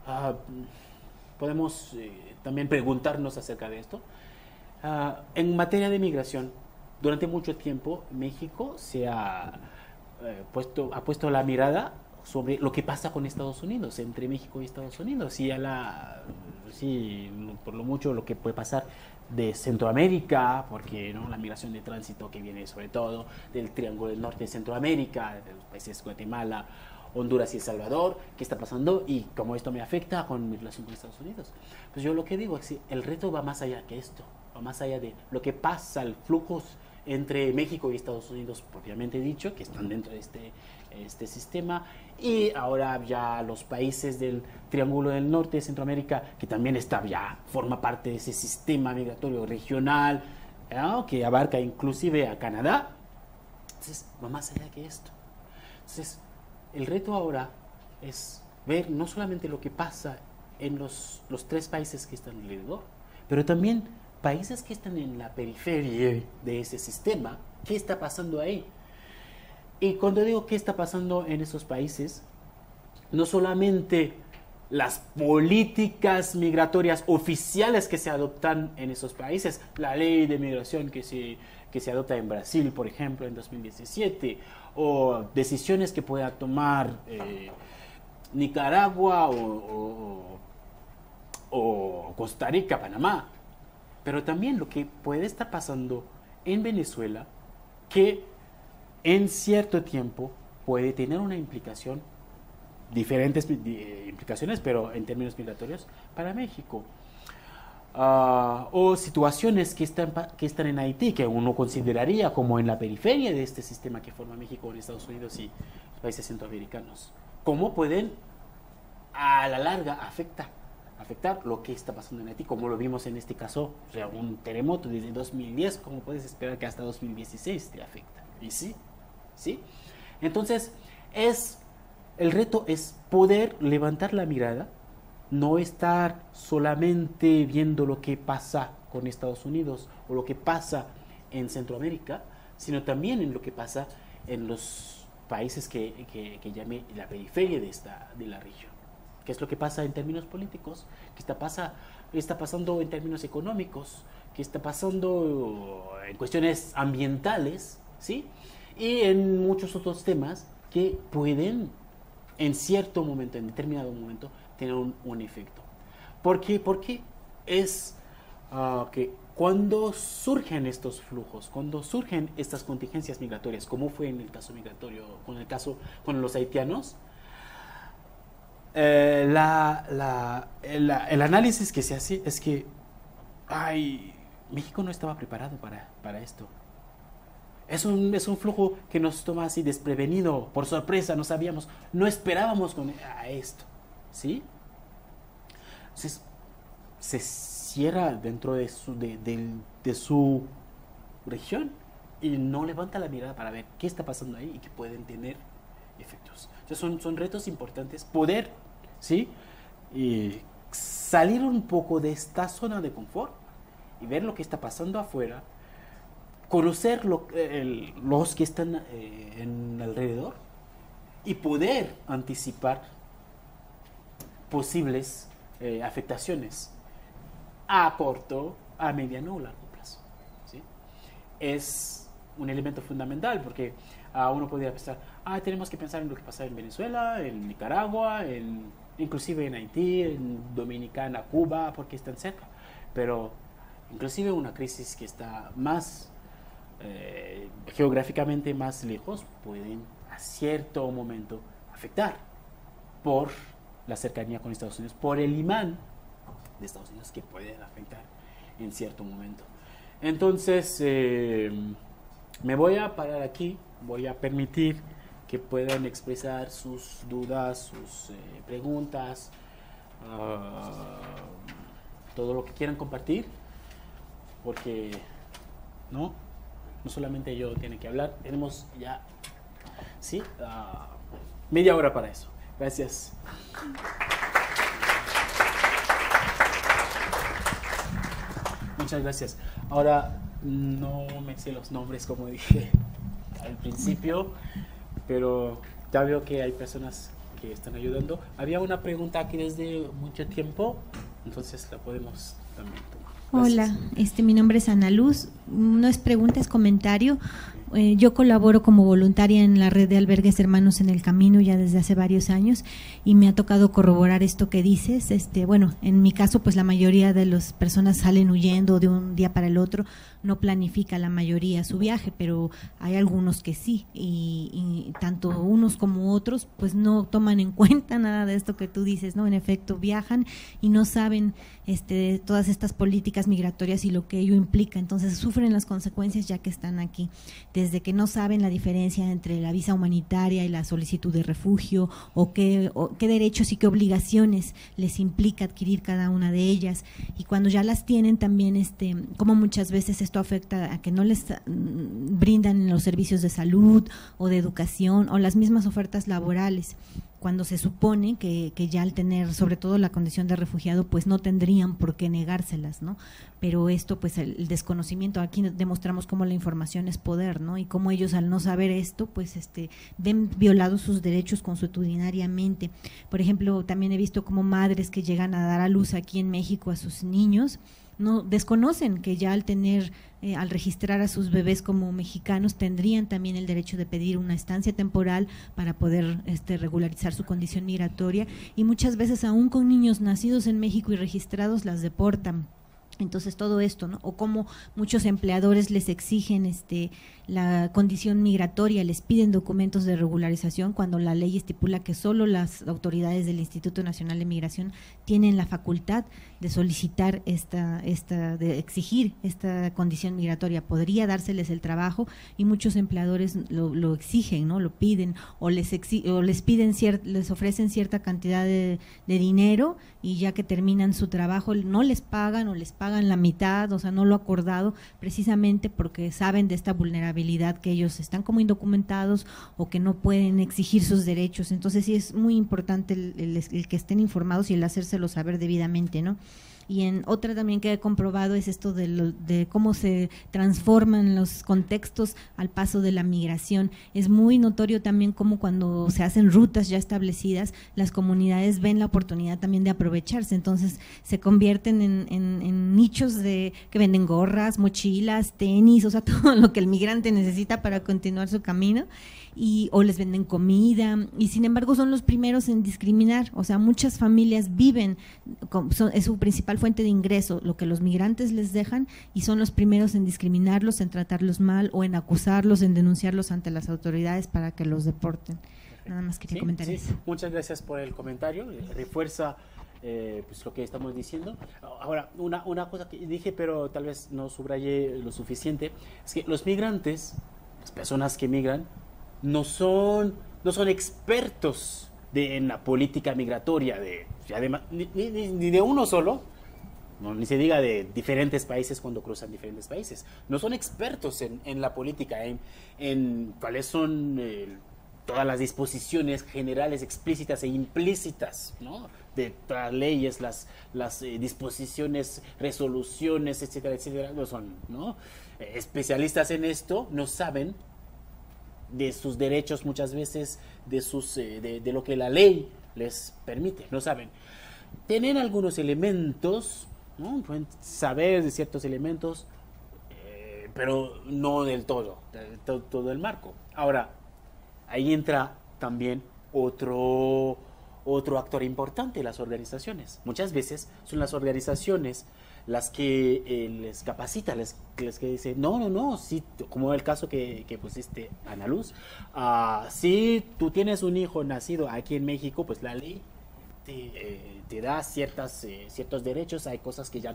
podemos también preguntarnos acerca de esto. En materia de migración, durante mucho tiempo México se ha puesto la mirada sobre lo que pasa con Estados Unidos, entre México y Estados Unidos, y por lo mucho lo que puede pasar de Centroamérica, porque ¿no? la migración de tránsito que viene sobre todo del Triángulo del Norte de Centroamérica, de los países Guatemala, Honduras y El Salvador, qué está pasando y cómo esto me afecta con mi relación con Estados Unidos. Pues yo lo que digo es que el reto va más allá que esto, va más allá de lo que pasa, el flujo entre México y Estados Unidos, propiamente dicho, que están dentro de este sistema, y ahora ya los países del Triángulo del Norte de Centroamérica, que también forma parte de ese sistema migratorio regional, ¿no? Que abarca inclusive a Canadá. Entonces, va más allá que esto. Entonces, el reto ahora es ver no solamente lo que pasa en los 3 países que están alrededor, pero también países que están en la periferia de ese sistema, ¿qué está pasando ahí? Y cuando digo qué está pasando en esos países, no solamente las políticas migratorias oficiales que se adoptan en esos países, la ley de migración que se adopta en Brasil, por ejemplo, en 2017, o decisiones que pueda tomar Nicaragua o Costa Rica, Panamá, pero también lo que puede estar pasando en Venezuela, que en cierto tiempo puede tener una implicación, diferentes implicaciones, pero en términos migratorios, para México. O situaciones que están en Haití, que uno consideraría como en la periferia de este sistema que forma México con Estados Unidos y los países centroamericanos. ¿Cómo pueden, a la larga, afectar lo que está pasando en Haití, como lo vimos en este caso, o sea, un terremoto desde 2010, ¿cómo puedes esperar que hasta 2016 te afecta? Y sí. Entonces, el reto es poder levantar la mirada, no estar solamente viendo lo que pasa con Estados Unidos o lo que pasa en Centroamérica, sino también en lo que pasa en los países que llamé la periferia de la región. ¿Qué es lo que pasa en términos políticos? ¿Qué está pasando en términos económicos? ¿Qué está pasando en cuestiones ambientales? ¿Sí? Y en muchos otros temas que pueden, en cierto momento, en determinado momento, tener un efecto. ¿Por qué? Porque es que cuando surgen estos flujos, cuando surgen estas contingencias migratorias, como fue en el caso migratorio, con los haitianos, el análisis que se hace es que México no estaba preparado para esto. Es un flujo que nos toma así desprevenido, por sorpresa, no esperábamos a esto, ¿sí? Entonces, se cierra dentro de su región y no levanta la mirada para ver qué está pasando ahí y que pueden tener efectos. Entonces, son retos importantes, poder, ¿sí? Y salir un poco de esta zona de confort y ver lo que está pasando afuera, conocer los que están en alrededor y poder anticipar posibles afectaciones a corto, a mediano o largo plazo, ¿sí? Es un elemento fundamental porque uno podría pensar, tenemos que pensar en lo que pasa en Venezuela, en Nicaragua, inclusive en Haití, en Dominicana, Cuba, porque están cerca, pero inclusive una crisis que está más geográficamente más lejos pueden a cierto momento afectar por la cercanía con Estados Unidos, por el imán de Estados Unidos que pueden afectar en cierto momento. Entonces me voy a parar aquí, voy a permitir que puedan expresar sus dudas, sus preguntas, todo lo que quieran compartir, porque no solamente yo tiene que hablar, tenemos ya media hora para eso. Gracias. Muchas gracias. Ahora no me sé los nombres como dije al principio, pero ya veo que hay personas que están ayudando. Había una pregunta aquí desde mucho tiempo, entonces la podemos también tomar. Gracias. Hola, mi nombre es Ana Luz. No es pregunta, es comentario. Yo colaboro como voluntaria en la red de albergues Hermanos en el Camino ya desde hace varios años y me ha tocado corroborar esto que dices. Bueno, en mi caso, pues la mayoría de las personas salen huyendo de un día para el otro, no planifica la mayoría su viaje, pero hay algunos que sí, y tanto unos como otros pues no toman en cuenta nada de esto que tú dices, ¿no? En efecto, viajan y no saben todas estas políticas migratorias y lo que ello implica, entonces sufren las consecuencias ya que están aquí, desde que no saben la diferencia entre la visa humanitaria y la solicitud de refugio, o qué derechos y qué obligaciones les implica adquirir cada una de ellas, y cuando ya las tienen también, como muchas veces esto afecta a que no les brindan los servicios de salud o de educación o las mismas ofertas laborales, cuando se supone que ya al tener sobre todo la condición de refugiado pues no tendrían por qué negárselas, ¿no? Pero esto pues el desconocimiento, aquí demostramos cómo la información es poder, ¿no? Y cómo ellos al no saber esto pues ven violados sus derechos consuetudinariamente. Por ejemplo, también he visto como madres que llegan a dar a luz aquí en México a sus niños, no desconocen que ya al registrar a sus bebés como mexicanos tendrían también el derecho de pedir una estancia temporal para poder regularizar su condición migratoria, y muchas veces aún con niños nacidos en México y registrados las deportan. Entonces todo esto, ¿no? O como muchos empleadores les exigen la condición migratoria, les piden documentos de regularización cuando la ley estipula que solo las autoridades del Instituto Nacional de Migración tienen la facultad de solicitar de exigir esta condición migratoria. Podría dárseles el trabajo y muchos empleadores lo exigen, ¿no? Lo piden, o les piden les ofrecen cierta cantidad de dinero, y ya que terminan su trabajo no les pagan o les pagan la mitad, o sea, no lo acordado, precisamente porque saben de esta vulnerabilidad, que ellos están como indocumentados o que no pueden exigir sus derechos. Entonces sí es muy importante el que estén informados y el hacérselo saber debidamente, ¿no? Y en otra también que he comprobado es esto de cómo se transforman los contextos al paso de la migración. Es muy notorio también cómo cuando se hacen rutas ya establecidas, las comunidades ven la oportunidad también de aprovecharse, entonces se convierten en nichos que venden gorras, mochilas, tenis, o sea, todo lo que el migrante necesita para continuar su camino, o les venden comida, y sin embargo son los primeros en discriminar. O sea, muchas familias viven, es su principal fuente de ingreso lo que los migrantes les dejan, y son los primeros en discriminarlos, en tratarlos mal o en acusarlos, en denunciarlos ante las autoridades para que los deporten. Nada más quería comentar eso. Muchas gracias por el comentario, refuerza pues lo que estamos diciendo. Ahora, una cosa que dije pero tal vez no subrayé lo suficiente, es que los migrantes, las personas que migran, no son expertos en la política migratoria además, ni de uno solo, ni se diga de diferentes países cuando cruzan diferentes países. No son expertos en la política, en cuáles son todas las disposiciones generales, explícitas e implícitas, ¿no? De las leyes, las disposiciones, resoluciones, etcétera, etcétera. No son, ¿no? Especialistas en esto, no saben de sus derechos muchas veces, de lo que la ley les permite, no saben. Tienen algunos elementos, ¿no? Pueden saber de ciertos elementos, pero no del todo el marco. Ahora, ahí entra también otro actor importante, las organizaciones. Muchas veces son las organizaciones las que les capacita, les que dicen, no, sí, como el caso que pusiste, Ana Luz, si tú tienes un hijo nacido aquí en México, pues la ley te da ciertos derechos, hay cosas que ya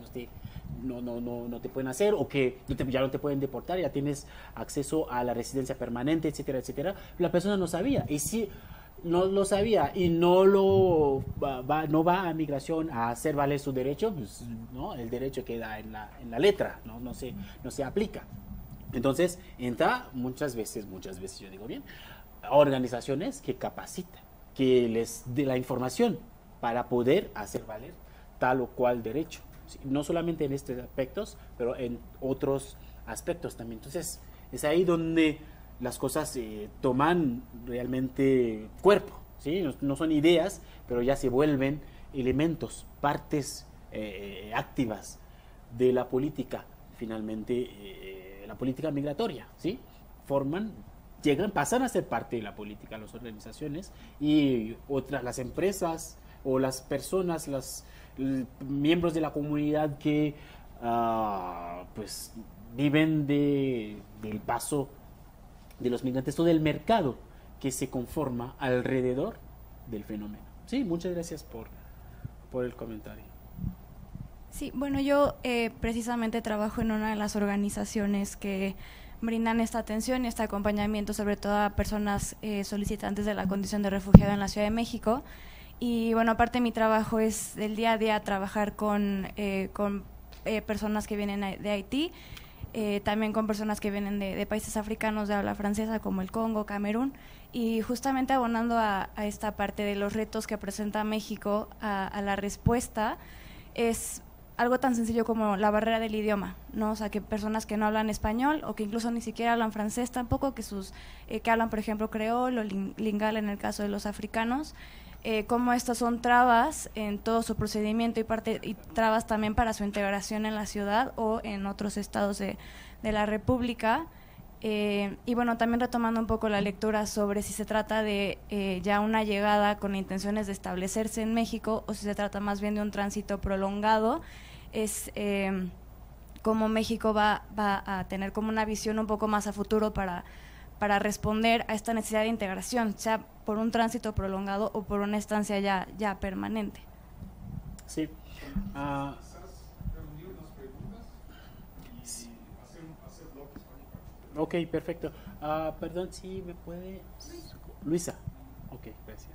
no te pueden hacer, o que ya no te pueden deportar, ya tienes acceso a la residencia permanente, etcétera, etcétera. La persona no sabía, y si no lo sabía y no va a migración a hacer valer su derecho, pues, ¿no? El derecho queda en la letra, no se aplica. Entonces entra muchas veces yo digo bien, organizaciones que capacitan, que les dé la información para poder hacer valer tal o cual derecho, ¿sí? No solamente en estos aspectos, pero en otros aspectos también. Entonces es ahí donde las cosas toman realmente cuerpo, ¿sí? No son ideas, pero ya se vuelven elementos, partes activas de la política, finalmente, la política migratoria, ¿sí? forman, pasan a ser parte de la política, las organizaciones y otras, las empresas o las personas, los miembros de la comunidad que pues viven del paso de los migrantes o del mercado que se conforma alrededor del fenómeno. Sí, muchas gracias por el comentario. Sí, bueno, yo precisamente trabajo en una de las organizaciones que brindan esta atención y este acompañamiento, sobre todo a personas solicitantes de la condición de refugiado en la Ciudad de México. Y bueno, aparte mi trabajo es del día a día trabajar con personas que vienen de Haití, también con personas que vienen de países africanos de habla francesa como el Congo, Camerún, y justamente abonando a esta parte de los retos que presenta México a la respuesta, es algo tan sencillo como la barrera del idioma, ¿no? O sea, que personas que no hablan español o que incluso ni siquiera hablan francés tampoco, que hablan, por ejemplo, creol o lingal en el caso de los africanos, cómo estas son trabas en todo su procedimiento y trabas también para su integración en la ciudad o en otros estados de la República. Y bueno, también retomando un poco la lectura sobre si se trata de ya una llegada con intenciones de establecerse en México o si se trata más bien de un tránsito prolongado, es cómo México va a tener como una visión un poco más a futuro para responder a esta necesidad de integración, sea por un tránsito prolongado o por una estancia ya permanente. Sí. Ok, perfecto. Perdón, si me puede... Luisa. Ok, gracias.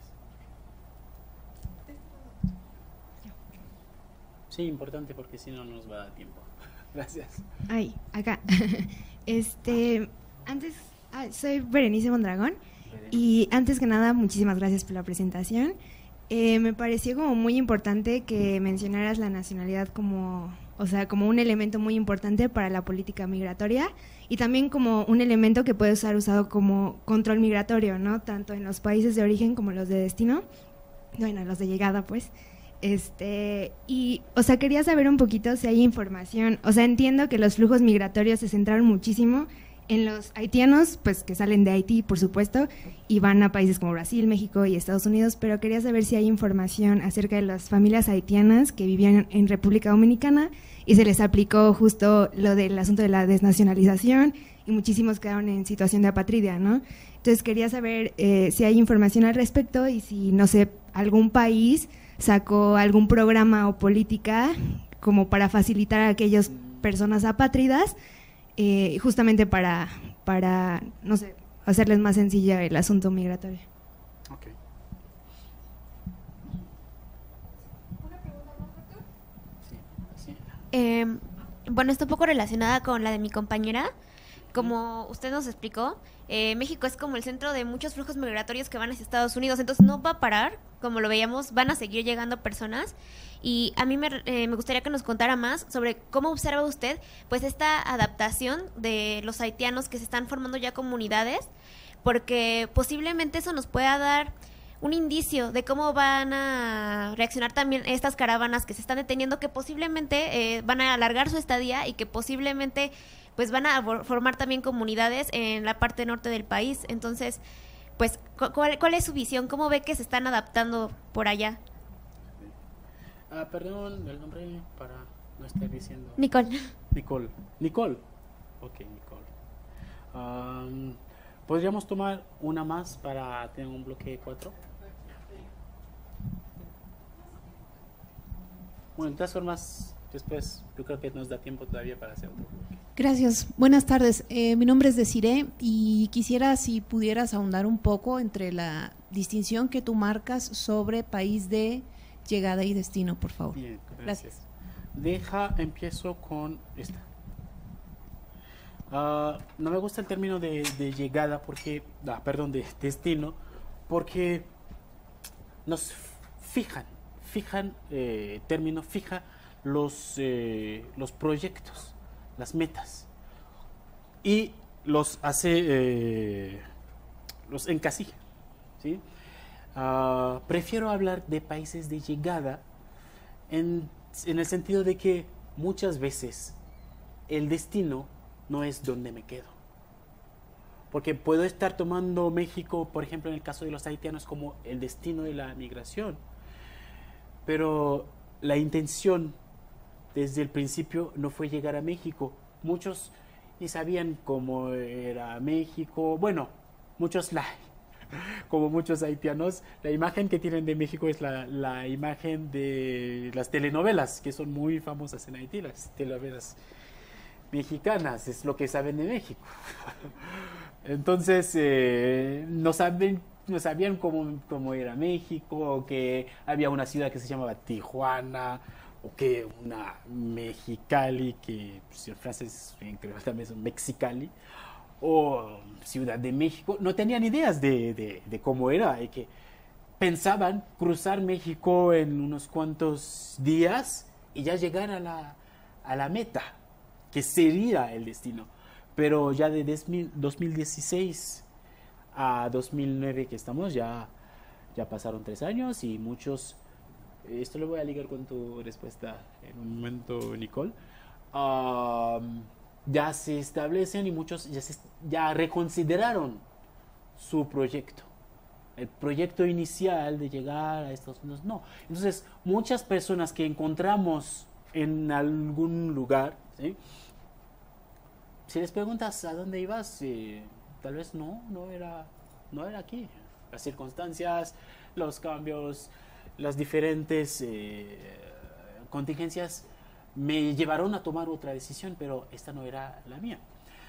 Sí, importante porque si no nos va a dar tiempo. Gracias. Ay, acá. Antes, soy Berenice Mondragón y antes que nada, muchísimas gracias por la presentación. Me pareció como muy importante que mencionaras la nacionalidad como un elemento muy importante para la política migratoria y también como un elemento que puede ser usado como control migratorio, ¿no? Tanto en los países de origen como los de destino, bueno, los de llegada, pues. Quería saber un poquito si hay información, entiendo que los flujos migratorios se centraron muchísimo en los haitianos, pues que salen de Haití, por supuesto, y van a países como Brasil, México y Estados Unidos, pero quería saber si hay información acerca de las familias haitianas que vivían en República Dominicana y se les aplicó justo lo del asunto de la desnacionalización y muchísimos quedaron en situación de apatridia, ¿no? Entonces quería saber si hay información al respecto y si, no sé, algún país sacó algún programa o política como para facilitar a aquellas personas apátridas, justamente para, no sé, hacerles más sencilla el asunto migratorio. Okay. ¿Una pregunta más, doctor? Sí. Bueno, está un poco relacionada con la de mi compañera. Como usted nos explicó, México es como el centro de muchos flujos migratorios que van hacia Estados Unidos, entonces no va a parar, como lo veíamos, van a seguir llegando personas. Y a mí me gustaría que nos contara más sobre cómo observa usted pues esta adaptación de los haitianos que se están formando ya comunidades, porque posiblemente eso nos pueda dar un indicio de cómo van a reaccionar también estas caravanas que se están deteniendo, que posiblemente van a alargar su estadía y que posiblemente pues van a formar también comunidades en la parte norte del país. Entonces, pues, ¿cuál es su visión? ¿Cómo ve que se están adaptando por allá? Perdón, el nombre para no estar diciendo. Nicole. Nicole. Ok, Nicole. ¿Podríamos tomar una más para tener un bloque de 4? Bueno, de todas formas, después yo creo que nos da tiempo todavía para hacer otro bloque. Gracias. Buenas tardes. Mi nombre es Desiree y quisiera si pudieras ahondar un poco entre la distinción que tú marcas sobre país de llegada y destino, por favor. Bien, gracias. Empiezo con esta. No me gusta el término de llegada porque, de destino, porque nos fija los proyectos, las metas y los encasilla, ¿sí? Prefiero hablar de países de llegada en el sentido de que muchas veces el destino no es donde me quedo. porque puedo estar tomando México, por ejemplo, en el caso de los haitianos, como el destino de la migración, pero la intención desde el principio no fue llegar a México. Muchos ni sabían cómo era México. Bueno, como muchos haitianos, la imagen que tienen de México es la imagen de las telenovelas, que son muy famosas en Haití, las telenovelas mexicanas, es lo que saben de México. Entonces, no sabían cómo era México, que había una ciudad que se llamaba Tijuana, o que una Mexicali, que pues, en francés creo también es Mexicali, o Ciudad de México. No tenían ideas de cómo era, y que pensaban cruzar México en unos cuantos días y ya llegar a la meta, que sería el destino. Pero ya de 2016 a 2009 que estamos, ya pasaron 3 años y muchos... Esto lo voy a ligar con tu respuesta en un momento, Nicole. Ya se establecen y muchos ya reconsideraron su proyecto. El proyecto inicial de llegar a Estados Unidos, no. Entonces, muchas personas que encontramos en algún lugar, ¿sí? Si les preguntas a dónde ibas, tal vez no era aquí. Las circunstancias, los cambios, las diferentes contingencias me llevaron a tomar otra decisión, pero esta no era la mía.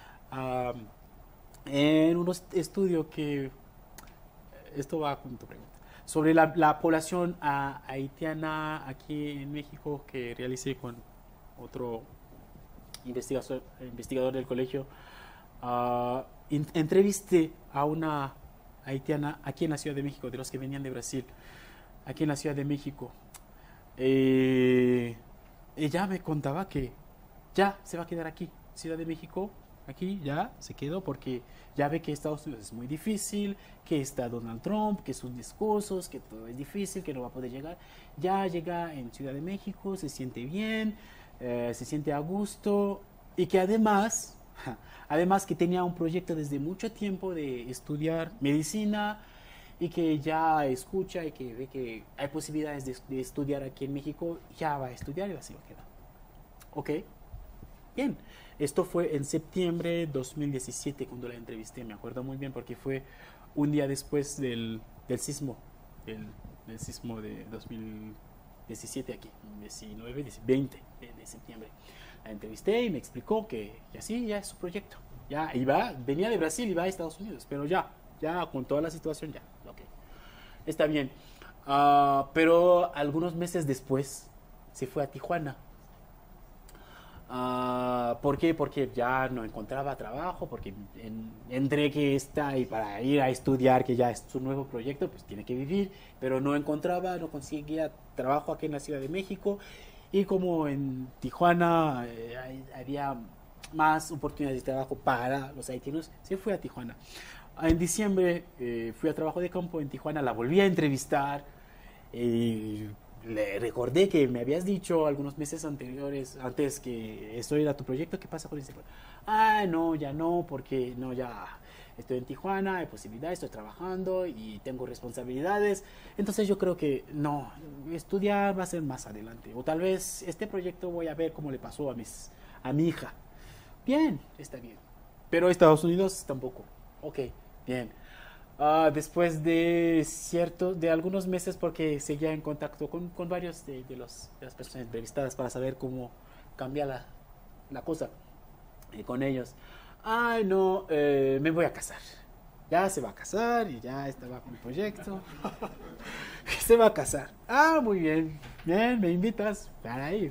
En un estudio que, esto va con tu pregunta, sobre la población haitiana aquí en México, que realicé con otro investigador del colegio, entrevisté a una haitiana aquí en la Ciudad de México, de los que venían de Brasil, aquí en la Ciudad de México. Ella me contaba que ya se va a quedar aquí, Ciudad de México, aquí ya se quedó, porque ya ve que Estados Unidos es muy difícil, que está Donald Trump, que sus discursos, que todo es difícil, que no va a poder llegar. Ya llega en Ciudad de México, se siente bien, se siente a gusto, y que además que tenía un proyecto desde mucho tiempo de estudiar medicina, y que ya escucha y que ve que hay posibilidades de estudiar aquí en México, ya va a estudiar y así va a quedar. Ok, bien. Esto fue en septiembre de 2017 cuando la entrevisté, me acuerdo muy bien porque fue un día después del sismo, del sismo de 2017 aquí, 20 de septiembre. La entrevisté y me explicó que así ya es su proyecto. Ya venía de Brasil y va a Estados Unidos, pero ya con toda la situación ya, ok, está bien. Pero algunos meses después se fue a Tijuana. ¿Por qué? Porque ya no encontraba trabajo, porque entre que está y para ir a estudiar, que ya es su nuevo proyecto, pues tiene que vivir, pero no conseguía trabajo aquí en la Ciudad de México, y como en Tijuana había más oportunidades de trabajo para los haitianos, se fue a Tijuana. En diciembre fui a trabajo de campo en Tijuana, la volví a entrevistar y le recordé que me habías dicho algunos meses antes que esto era tu proyecto. ¿Qué pasa con ese proyecto? No, ya no, porque no, ya estoy en Tijuana, hay posibilidades, estoy trabajando y tengo responsabilidades. Entonces yo creo que no, estudiar va a ser más adelante. O tal vez este proyecto voy a ver cómo le pasó a mi hija. Bien, está bien. Pero Estados Unidos tampoco. Ok, bien. Después de algunos meses, porque seguía en contacto con varios de las personas entrevistadas para saber cómo cambia la cosa con ellos. No, me voy a casar. Ya se va a casar y ya estaba con el proyecto. Se va a casar. Muy bien. Bien, me invitas para ir.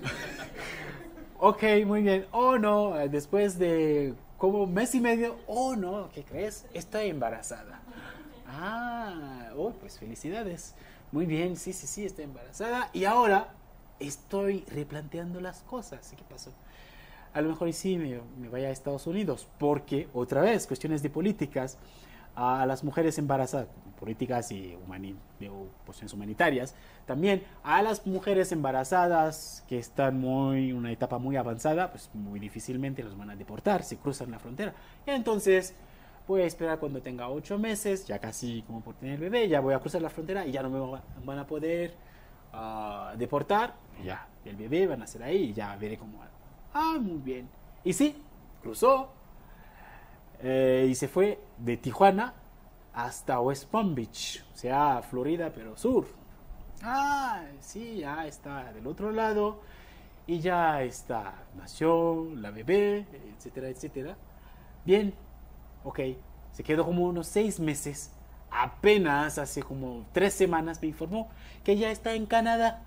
Ok, muy bien. No, después de como un mes y medio, no, ¿qué crees? Estoy embarazada. Pues felicidades. Muy bien, sí, estoy embarazada. Y ahora estoy replanteando las cosas. ¿Qué pasó? A lo mejor sí me vaya a Estados Unidos, porque, otra vez, cuestiones de políticas, a las mujeres embarazadas, políticas y cuestiones humanitarias, también a las mujeres embarazadas que están en una etapa muy avanzada, pues muy difícilmente los van a deportar, se cruzan la frontera. Y entonces voy a esperar cuando tenga 8 meses, ya casi como por tener bebé, ya voy a cruzar la frontera y ya no me van a poder deportar, ya, el bebé va a nacer ahí y ya veré cómo hago. Muy bien. Y sí, cruzó y se fue de Tijuana hasta West Palm Beach, o sea, Florida, pero sur. Sí, ya está del otro lado y ya está, nació la bebé, etcétera, etcétera. Bien, ok, se quedó como unos 6 meses. Apenas hace como 3 semanas me informó que ya está en Canadá.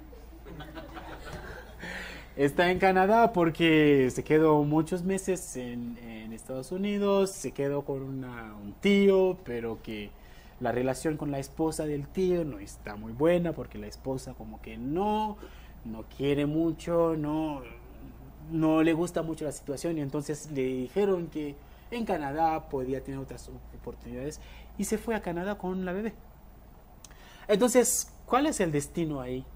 Está en Canadá porque se quedó muchos meses en Estados Unidos, se quedó con un tío, pero que la relación con la esposa del tío no está muy buena porque la esposa como que no quiere mucho, no le gusta mucho la situación y entonces le dijeron que en Canadá podía tener otras oportunidades y se fue a Canadá con la bebé. Entonces, ¿cuál es el destino ahí?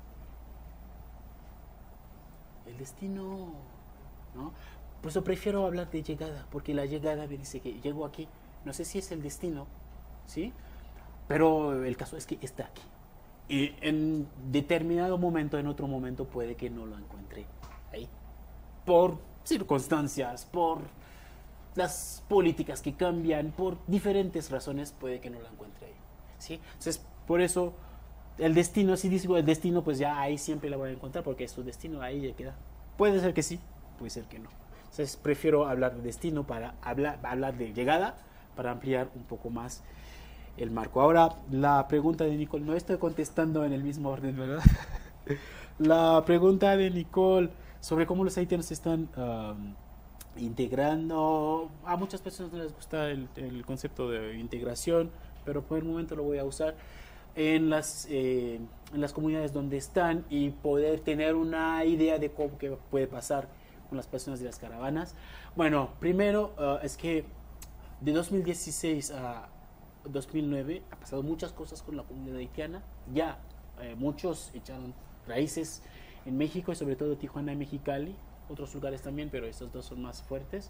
El destino, ¿no? Por eso prefiero hablar de llegada, porque la llegada me dice que llego aquí, no sé si es el destino, ¿sí? Pero el caso es que está aquí. Y en determinado momento, en otro momento, puede que no lo encuentre ahí. Por circunstancias, por las políticas que cambian, por diferentes razones, puede que no lo encuentre ahí, ¿sí? Entonces, por eso, el destino, si digo el destino, pues ya ahí siempre la voy a encontrar, porque es su destino, ahí ya queda. Puede ser que sí, puede ser que no. Entonces, prefiero hablar de destino para hablar de llegada, para ampliar un poco más el marco. Ahora, la pregunta de Nicole, no estoy contestando en el mismo orden, ¿verdad? La pregunta de Nicole sobre cómo los haitianos se están integrando. A muchas personas no les gusta el concepto de integración, pero por el momento lo voy a usar en las comunidades donde están y poder tener una idea de cómo que puede pasar con las personas de las caravanas. Bueno, primero es que de 2016 a 2009 ha pasado muchas cosas con la comunidad haitiana. Ya muchos echaron raíces en México y sobre todo Tijuana y Mexicali, otros lugares también, pero estos dos son más fuertes.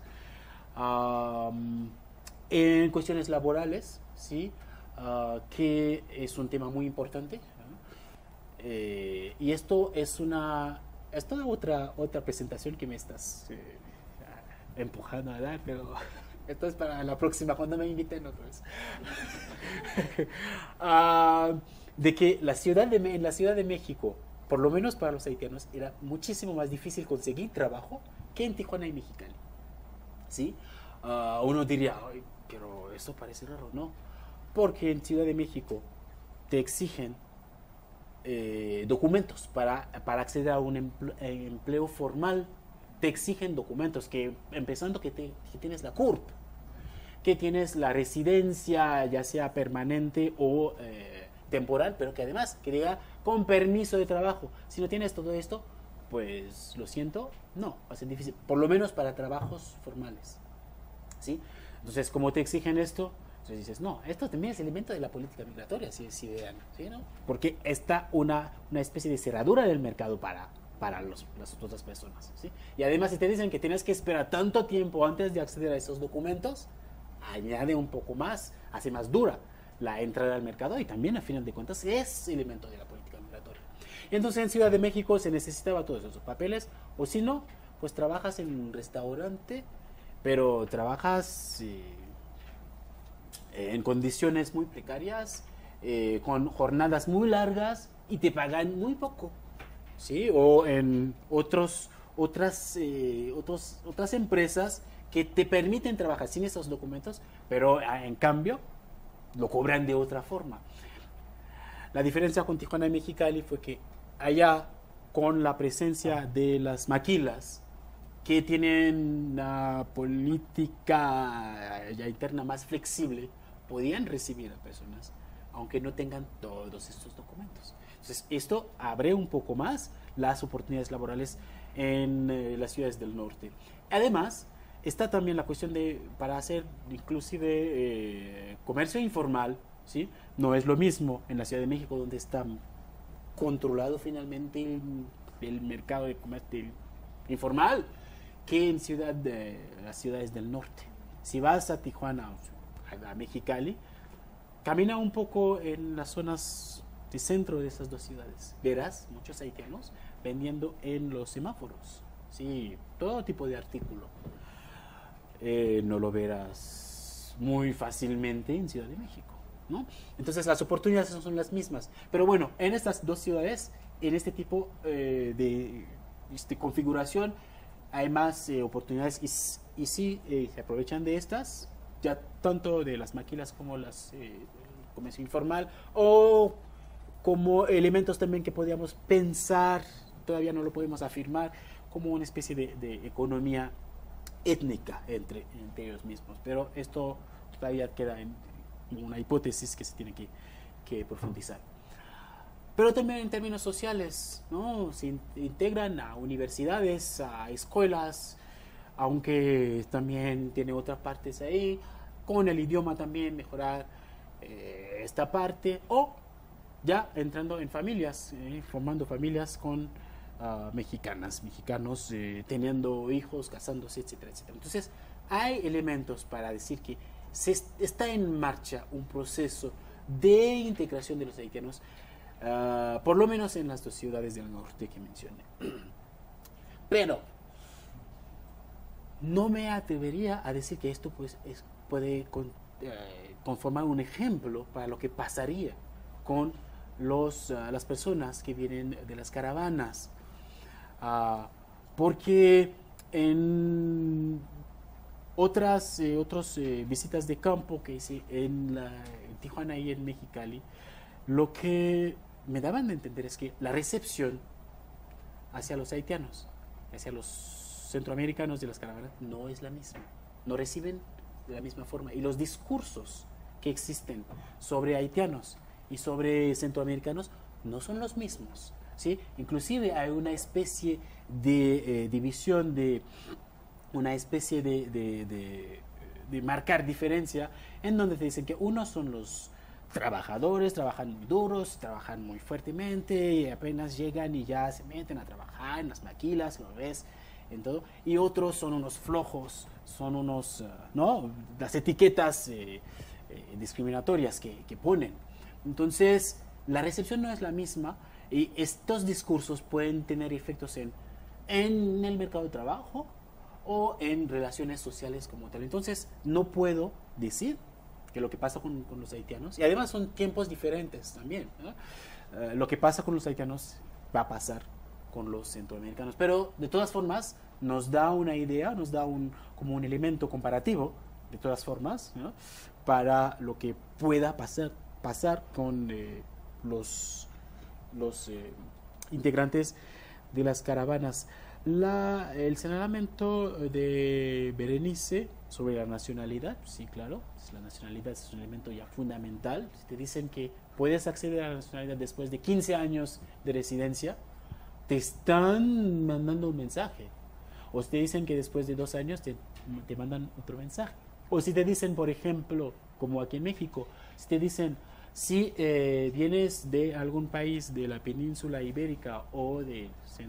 En cuestiones laborales, ¿sí? Que es un tema muy importante, ¿no? Y esto es otra presentación que me estás empujando a dar, pero esto es para la próxima, cuando me inviten otra vez. De que en la Ciudad de México, por lo menos para los haitianos, era muchísimo más difícil conseguir trabajo que en Tijuana y Mexicali, ¿sí? Uno diría, ay, pero eso parece raro, ¿no? Porque en Ciudad de México te exigen documentos para acceder a un empleo formal. Te exigen documentos, empezando que tienes la CURP, que tienes la residencia, ya sea permanente o temporal, pero que además que diga con permiso de trabajo. Si no tienes todo esto, pues lo siento, no, va a ser difícil, por lo menos para trabajos formales, ¿sí? Entonces, como te exigen esto, entonces dices, no, esto también es elemento de la política migratoria, si es ideal, ¿sí, no? Porque está una especie de cerradura del mercado para las otras personas, ¿sí? Y además, si te dicen que tienes que esperar tanto tiempo antes de acceder a esos documentos, añade un poco más, hace más dura la entrada al mercado y también, a final de cuentas, es elemento de la política migratoria. Y entonces, en Ciudad de México se necesitaba todos esos papeles, o si no, pues trabajas en un restaurante, pero trabajas en condiciones muy precarias, con jornadas muy largas y te pagan muy poco, ¿sí? O en otras empresas que te permiten trabajar sin esos documentos, pero en cambio lo cobran de otra forma. La diferencia con Tijuana y Mexicali fue que allá, con la presencia de las maquilas, que tienen una política ya interna más flexible, podían recibir a personas, aunque no tengan todos estos documentos. Entonces, esto abre un poco más las oportunidades laborales en las ciudades del norte. Además, está también la cuestión para hacer inclusive comercio informal, ¿sí? No es lo mismo en la Ciudad de México, donde está controlado finalmente el mercado de comercio informal, que en las ciudades del norte. Si vas a Tijuana, a Mexicali, camina un poco en las zonas de centro de esas dos ciudades. Verás muchos haitianos vendiendo en los semáforos. Sí, todo tipo de artículo. No lo verás muy fácilmente en Ciudad de México, ¿no? Entonces las oportunidades son las mismas. Pero bueno, en estas dos ciudades, en este tipo de configuración, hay más oportunidades y sí se aprovechan de estas, ya tanto de las maquilas como las comercio informal, o como elementos también que podríamos pensar, todavía no lo podemos afirmar, como una especie de economía étnica entre ellos mismos. Pero esto todavía queda en una hipótesis que se tiene que profundizar. Pero también en términos sociales, ¿no? Se integran a universidades, a escuelas, aunque también tiene otras partes ahí, con el idioma también mejorar esta parte, o ya entrando en familias, formando familias con mexicanos, teniendo hijos, casándose, etcétera, etcétera. Entonces, hay elementos para decir que está en marcha un proceso de integración de los haitianos, por lo menos en las dos ciudades del norte que mencioné. Pero no me atrevería a decir que esto pues puede conformar un ejemplo para lo que pasaría con las personas que vienen de las caravanas, porque en otras visitas de campo que hice en Tijuana y en Mexicali, lo que me daban de entender es que la recepción hacia los haitianos, hacia los centroamericanos de las caravanas, no es la misma, no reciben de la misma forma, y los discursos que existen sobre haitianos y sobre centroamericanos no son los mismos, ¿sí? Inclusive hay una especie de división, una especie de marcar diferencia, en donde te dicen que unos son los trabajadores, trabajan muy duros, trabajan muy fuertemente, y apenas llegan y ya se meten a trabajar en las maquilas, lo ves en todo, y otros son unos flojos, son unos, ¿no? Las etiquetas discriminatorias que ponen. Entonces, la recepción no es la misma, y estos discursos pueden tener efectos en el mercado de trabajo o en relaciones sociales como tal. Entonces, no puedo decir que lo que pasa con los haitianos, y además son tiempos diferentes también, ¿no? Lo que pasa con los haitianos va a pasar con los centroamericanos, pero de todas formas nos da una idea, nos da como un elemento comparativo, de todas formas, ¿no? Para lo que pueda pasar con los integrantes de las caravanas. El señalamiento de Berenice sobre la nacionalidad, sí, claro, la nacionalidad es un elemento ya fundamental. Si te dicen que puedes acceder a la nacionalidad después de 15 años de residencia, te están mandando un mensaje. O si te dicen que después de 2 años te mandan otro mensaje. O si te dicen, por ejemplo, como aquí en México, si te dicen, si vienes de algún país de la península ibérica o de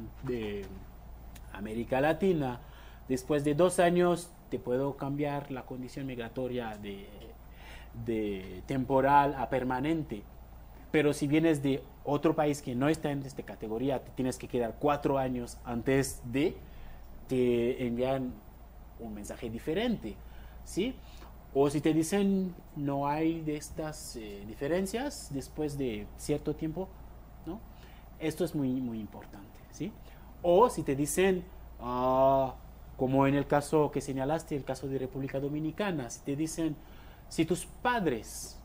América Latina, después de 2 años te puedo cambiar la condición migratoria de temporal a permanente. Pero si vienes de otro país que no está en esta categoría, te tienes que quedar 4 años antes de te envían un mensaje diferente, ¿sí? O si te dicen no hay de estas diferencias después de cierto tiempo, ¿no? Esto es muy, muy importante, ¿sí? O si te dicen, como en el caso que señalaste, el caso de República Dominicana, si te dicen, si tus padres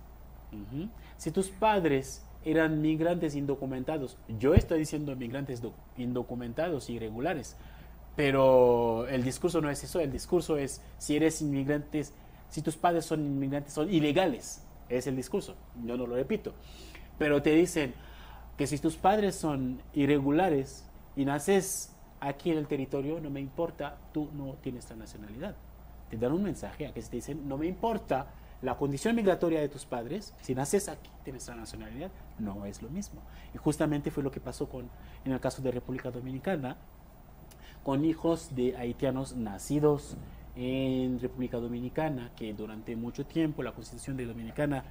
eran migrantes indocumentados, yo estoy diciendo migrantes indocumentados, irregulares, pero el discurso no es eso, el discurso es, si eres inmigrante, si tus padres son inmigrantes, son ilegales, es el discurso, yo no lo repito, pero te dicen que si tus padres son irregulares y naces aquí en el territorio, no me importa, tú no tienes la nacionalidad. Te dan un mensaje a que te dicen, no me importa la condición migratoria de tus padres, si naces aquí tienes la nacionalidad, no es lo mismo. Y justamente fue lo que pasó en el caso de República Dominicana, con hijos de haitianos nacidos en República Dominicana, que durante mucho tiempo la Constitución de Dominicana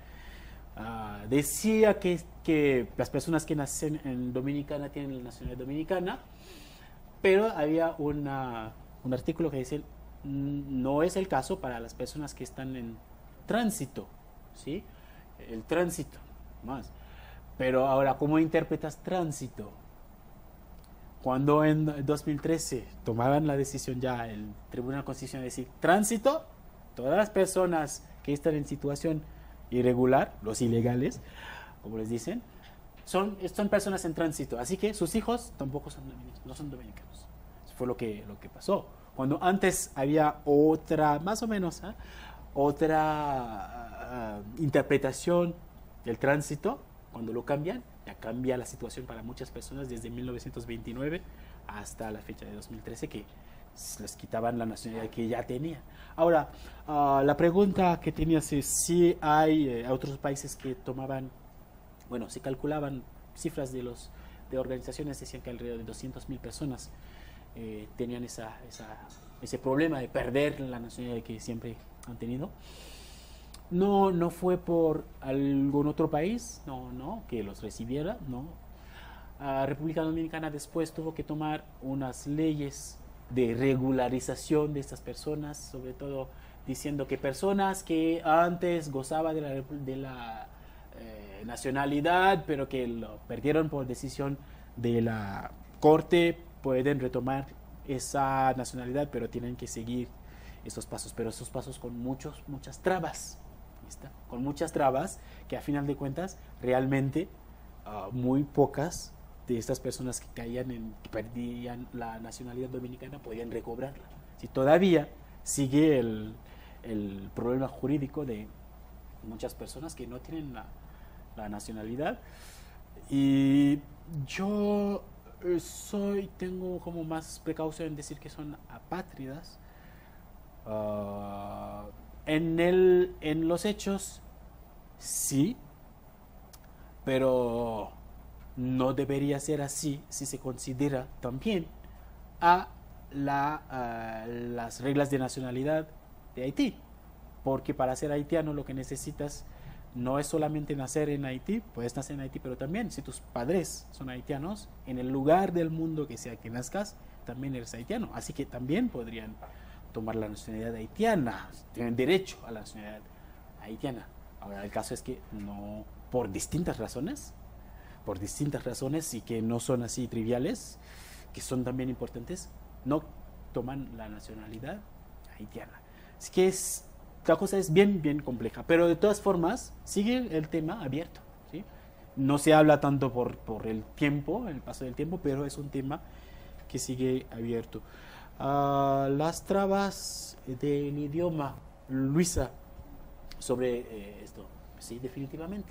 decía que las personas que nacen en Dominicana tienen la nacionalidad dominicana, pero había un artículo que dice no es el caso para las personas que están en tránsito, ¿sí? El tránsito, más. Pero ahora, ¿cómo interpretas tránsito? Cuando en 2013 tomaban la decisión ya el Tribunal Constitucional de decir tránsito, todas las personas que están en situación irregular, los ilegales, como les dicen, son personas en tránsito, así que sus hijos tampoco no son dominicanos. Eso fue lo que pasó. Cuando antes había otra, más o menos, otra interpretación del tránsito, cuando lo cambian, ya cambia la situación para muchas personas desde 1929 hasta la fecha de 2013 que les quitaban la nacionalidad que ya tenían. Ahora, la pregunta que tenías es si hay otros países que tomaban, bueno, se calculaban cifras de organizaciones, decían que alrededor de 200.000 personas tenían ese problema de perder la nacionalidad que siempre han tenido. No fue por algún otro país, no, que los recibiera, no. República Dominicana después tuvo que tomar unas leyes de regularización de estas personas, sobre todo diciendo que personas que antes gozaban de la nacionalidad, pero que lo perdieron por decisión de la Corte, pueden retomar esa nacionalidad, pero tienen que seguir esos pasos, pero esos pasos con muchas trabas. Con muchas trabas que a final de cuentas realmente muy pocas de estas personas que que perdían la nacionalidad dominicana podían recobrarla. Si todavía sigue el problema jurídico de muchas personas que no tienen la nacionalidad, y yo tengo como más precaución en decir que son apátridas. En los hechos, sí, pero no debería ser así si se considera también a las reglas de nacionalidad de Haití, porque para ser haitiano lo que necesitas no es solamente nacer en Haití, puedes nacer en Haití, pero también si tus padres son haitianos, en el lugar del mundo que sea que nazcas, también eres haitiano, así que también podrían tomar la nacionalidad haitiana, tienen derecho a la nacionalidad haitiana. Ahora el caso es que no, por distintas razones y que no son así triviales, que son también importantes, no toman la nacionalidad haitiana. Así que la cosa es bien compleja, pero de todas formas sigue el tema abierto, ¿sí? No se habla tanto por el tiempo, el paso del tiempo, pero es un tema que sigue abierto. Las trabas del idioma, Luisa, sobre esto, sí, definitivamente,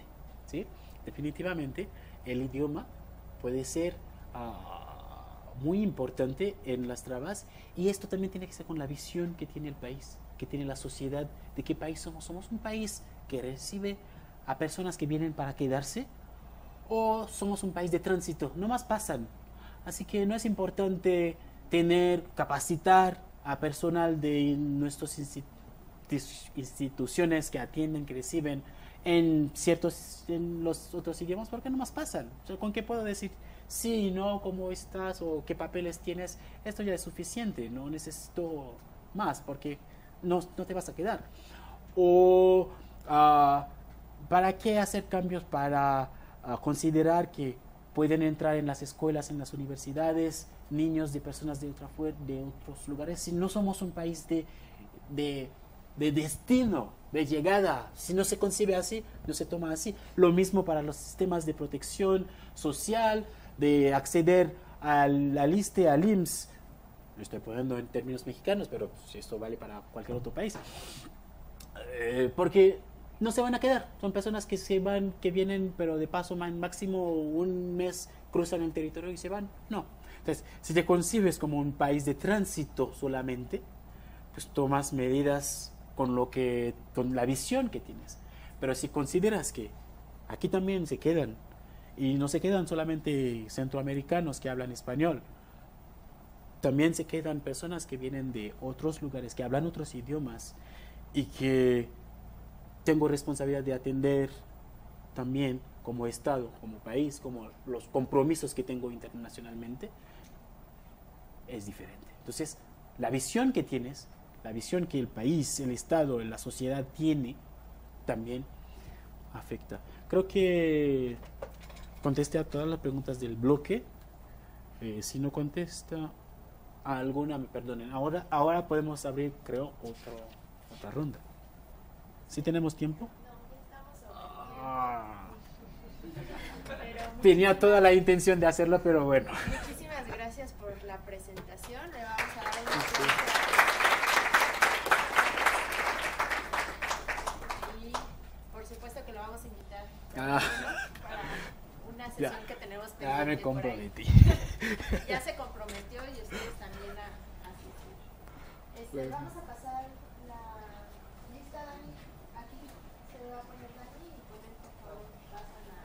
el idioma puede ser muy importante en las trabas, y esto también tiene que ser con la visión que tiene el país, que tiene la sociedad, de qué país somos. ¿Somos un país que recibe a personas que vienen para quedarse, o somos un país de tránsito? No más pasan, así que no es importante capacitar a personal de nuestras instituciones que atienden, que reciben en los otros idiomas, porque no más pasan. O sea, ¿con qué puedo decir sí, no, cómo estás o qué papeles tienes? Esto ya es suficiente, no necesito más, porque no te vas a quedar. O ¿para qué hacer cambios para considerar que pueden entrar en las escuelas, en las universidades, niños de personas de otros lugares, si no somos un país de destino, de llegada? Si no se concibe así, no se toma así. Lo mismo para los sistemas de protección social, de acceder al ISSSTE, al IMSS. Lo estoy poniendo en términos mexicanos, pero esto vale para cualquier otro país. Porque no se van a quedar. Son personas que que vienen, pero de paso máximo un mes cruzan el territorio y se van. No. Entonces, si te concibes como un país de tránsito solamente, pues tomas medidas con la visión que tienes. Pero si consideras que aquí también se quedan, y no se quedan solamente centroamericanos que hablan español, también se quedan personas que vienen de otros lugares, que hablan otros idiomas y que tengo responsabilidad de atender también como Estado, como país, como los compromisos que tengo internacionalmente, es diferente. Entonces, la visión que tienes, la visión que el país, el Estado, la sociedad tiene, también afecta. Creo que contesté a todas las preguntas del bloque. Si no contesta a alguna, me perdonen. Ahora podemos abrir, creo, otra ronda. ¿Sí tenemos tiempo? Tenía toda la intención de hacerlo, pero bueno. Muchísimas gracias por la presentación. Le vamos a dar un y por supuesto que lo vamos a invitar para una sesión que tenemos pendiente. Ya me comprometí. Ya se comprometió y ustedes también a asistir. Vamos a pasar la lista, Dani. Aquí se va a poner Dani y por favor pasan a...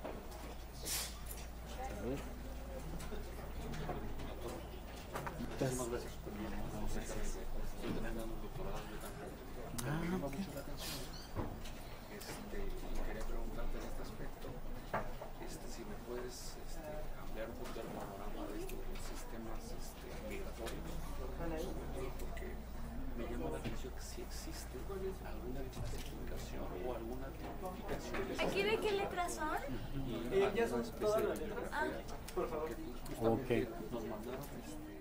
Muchísimas gracias por venir. Estoy terminando un doctorado yo también. Mucho la atención. Quería preguntarte en este aspecto, si me puedes ampliar un poquito el panorama de estos sistemas migratorios, sobre todo porque me llama la atención que si existe alguna clasificación o alguna tipificación. ¿Aquí de qué letras son? Ya son todas las letras. Por favor. Justamente nos mandaron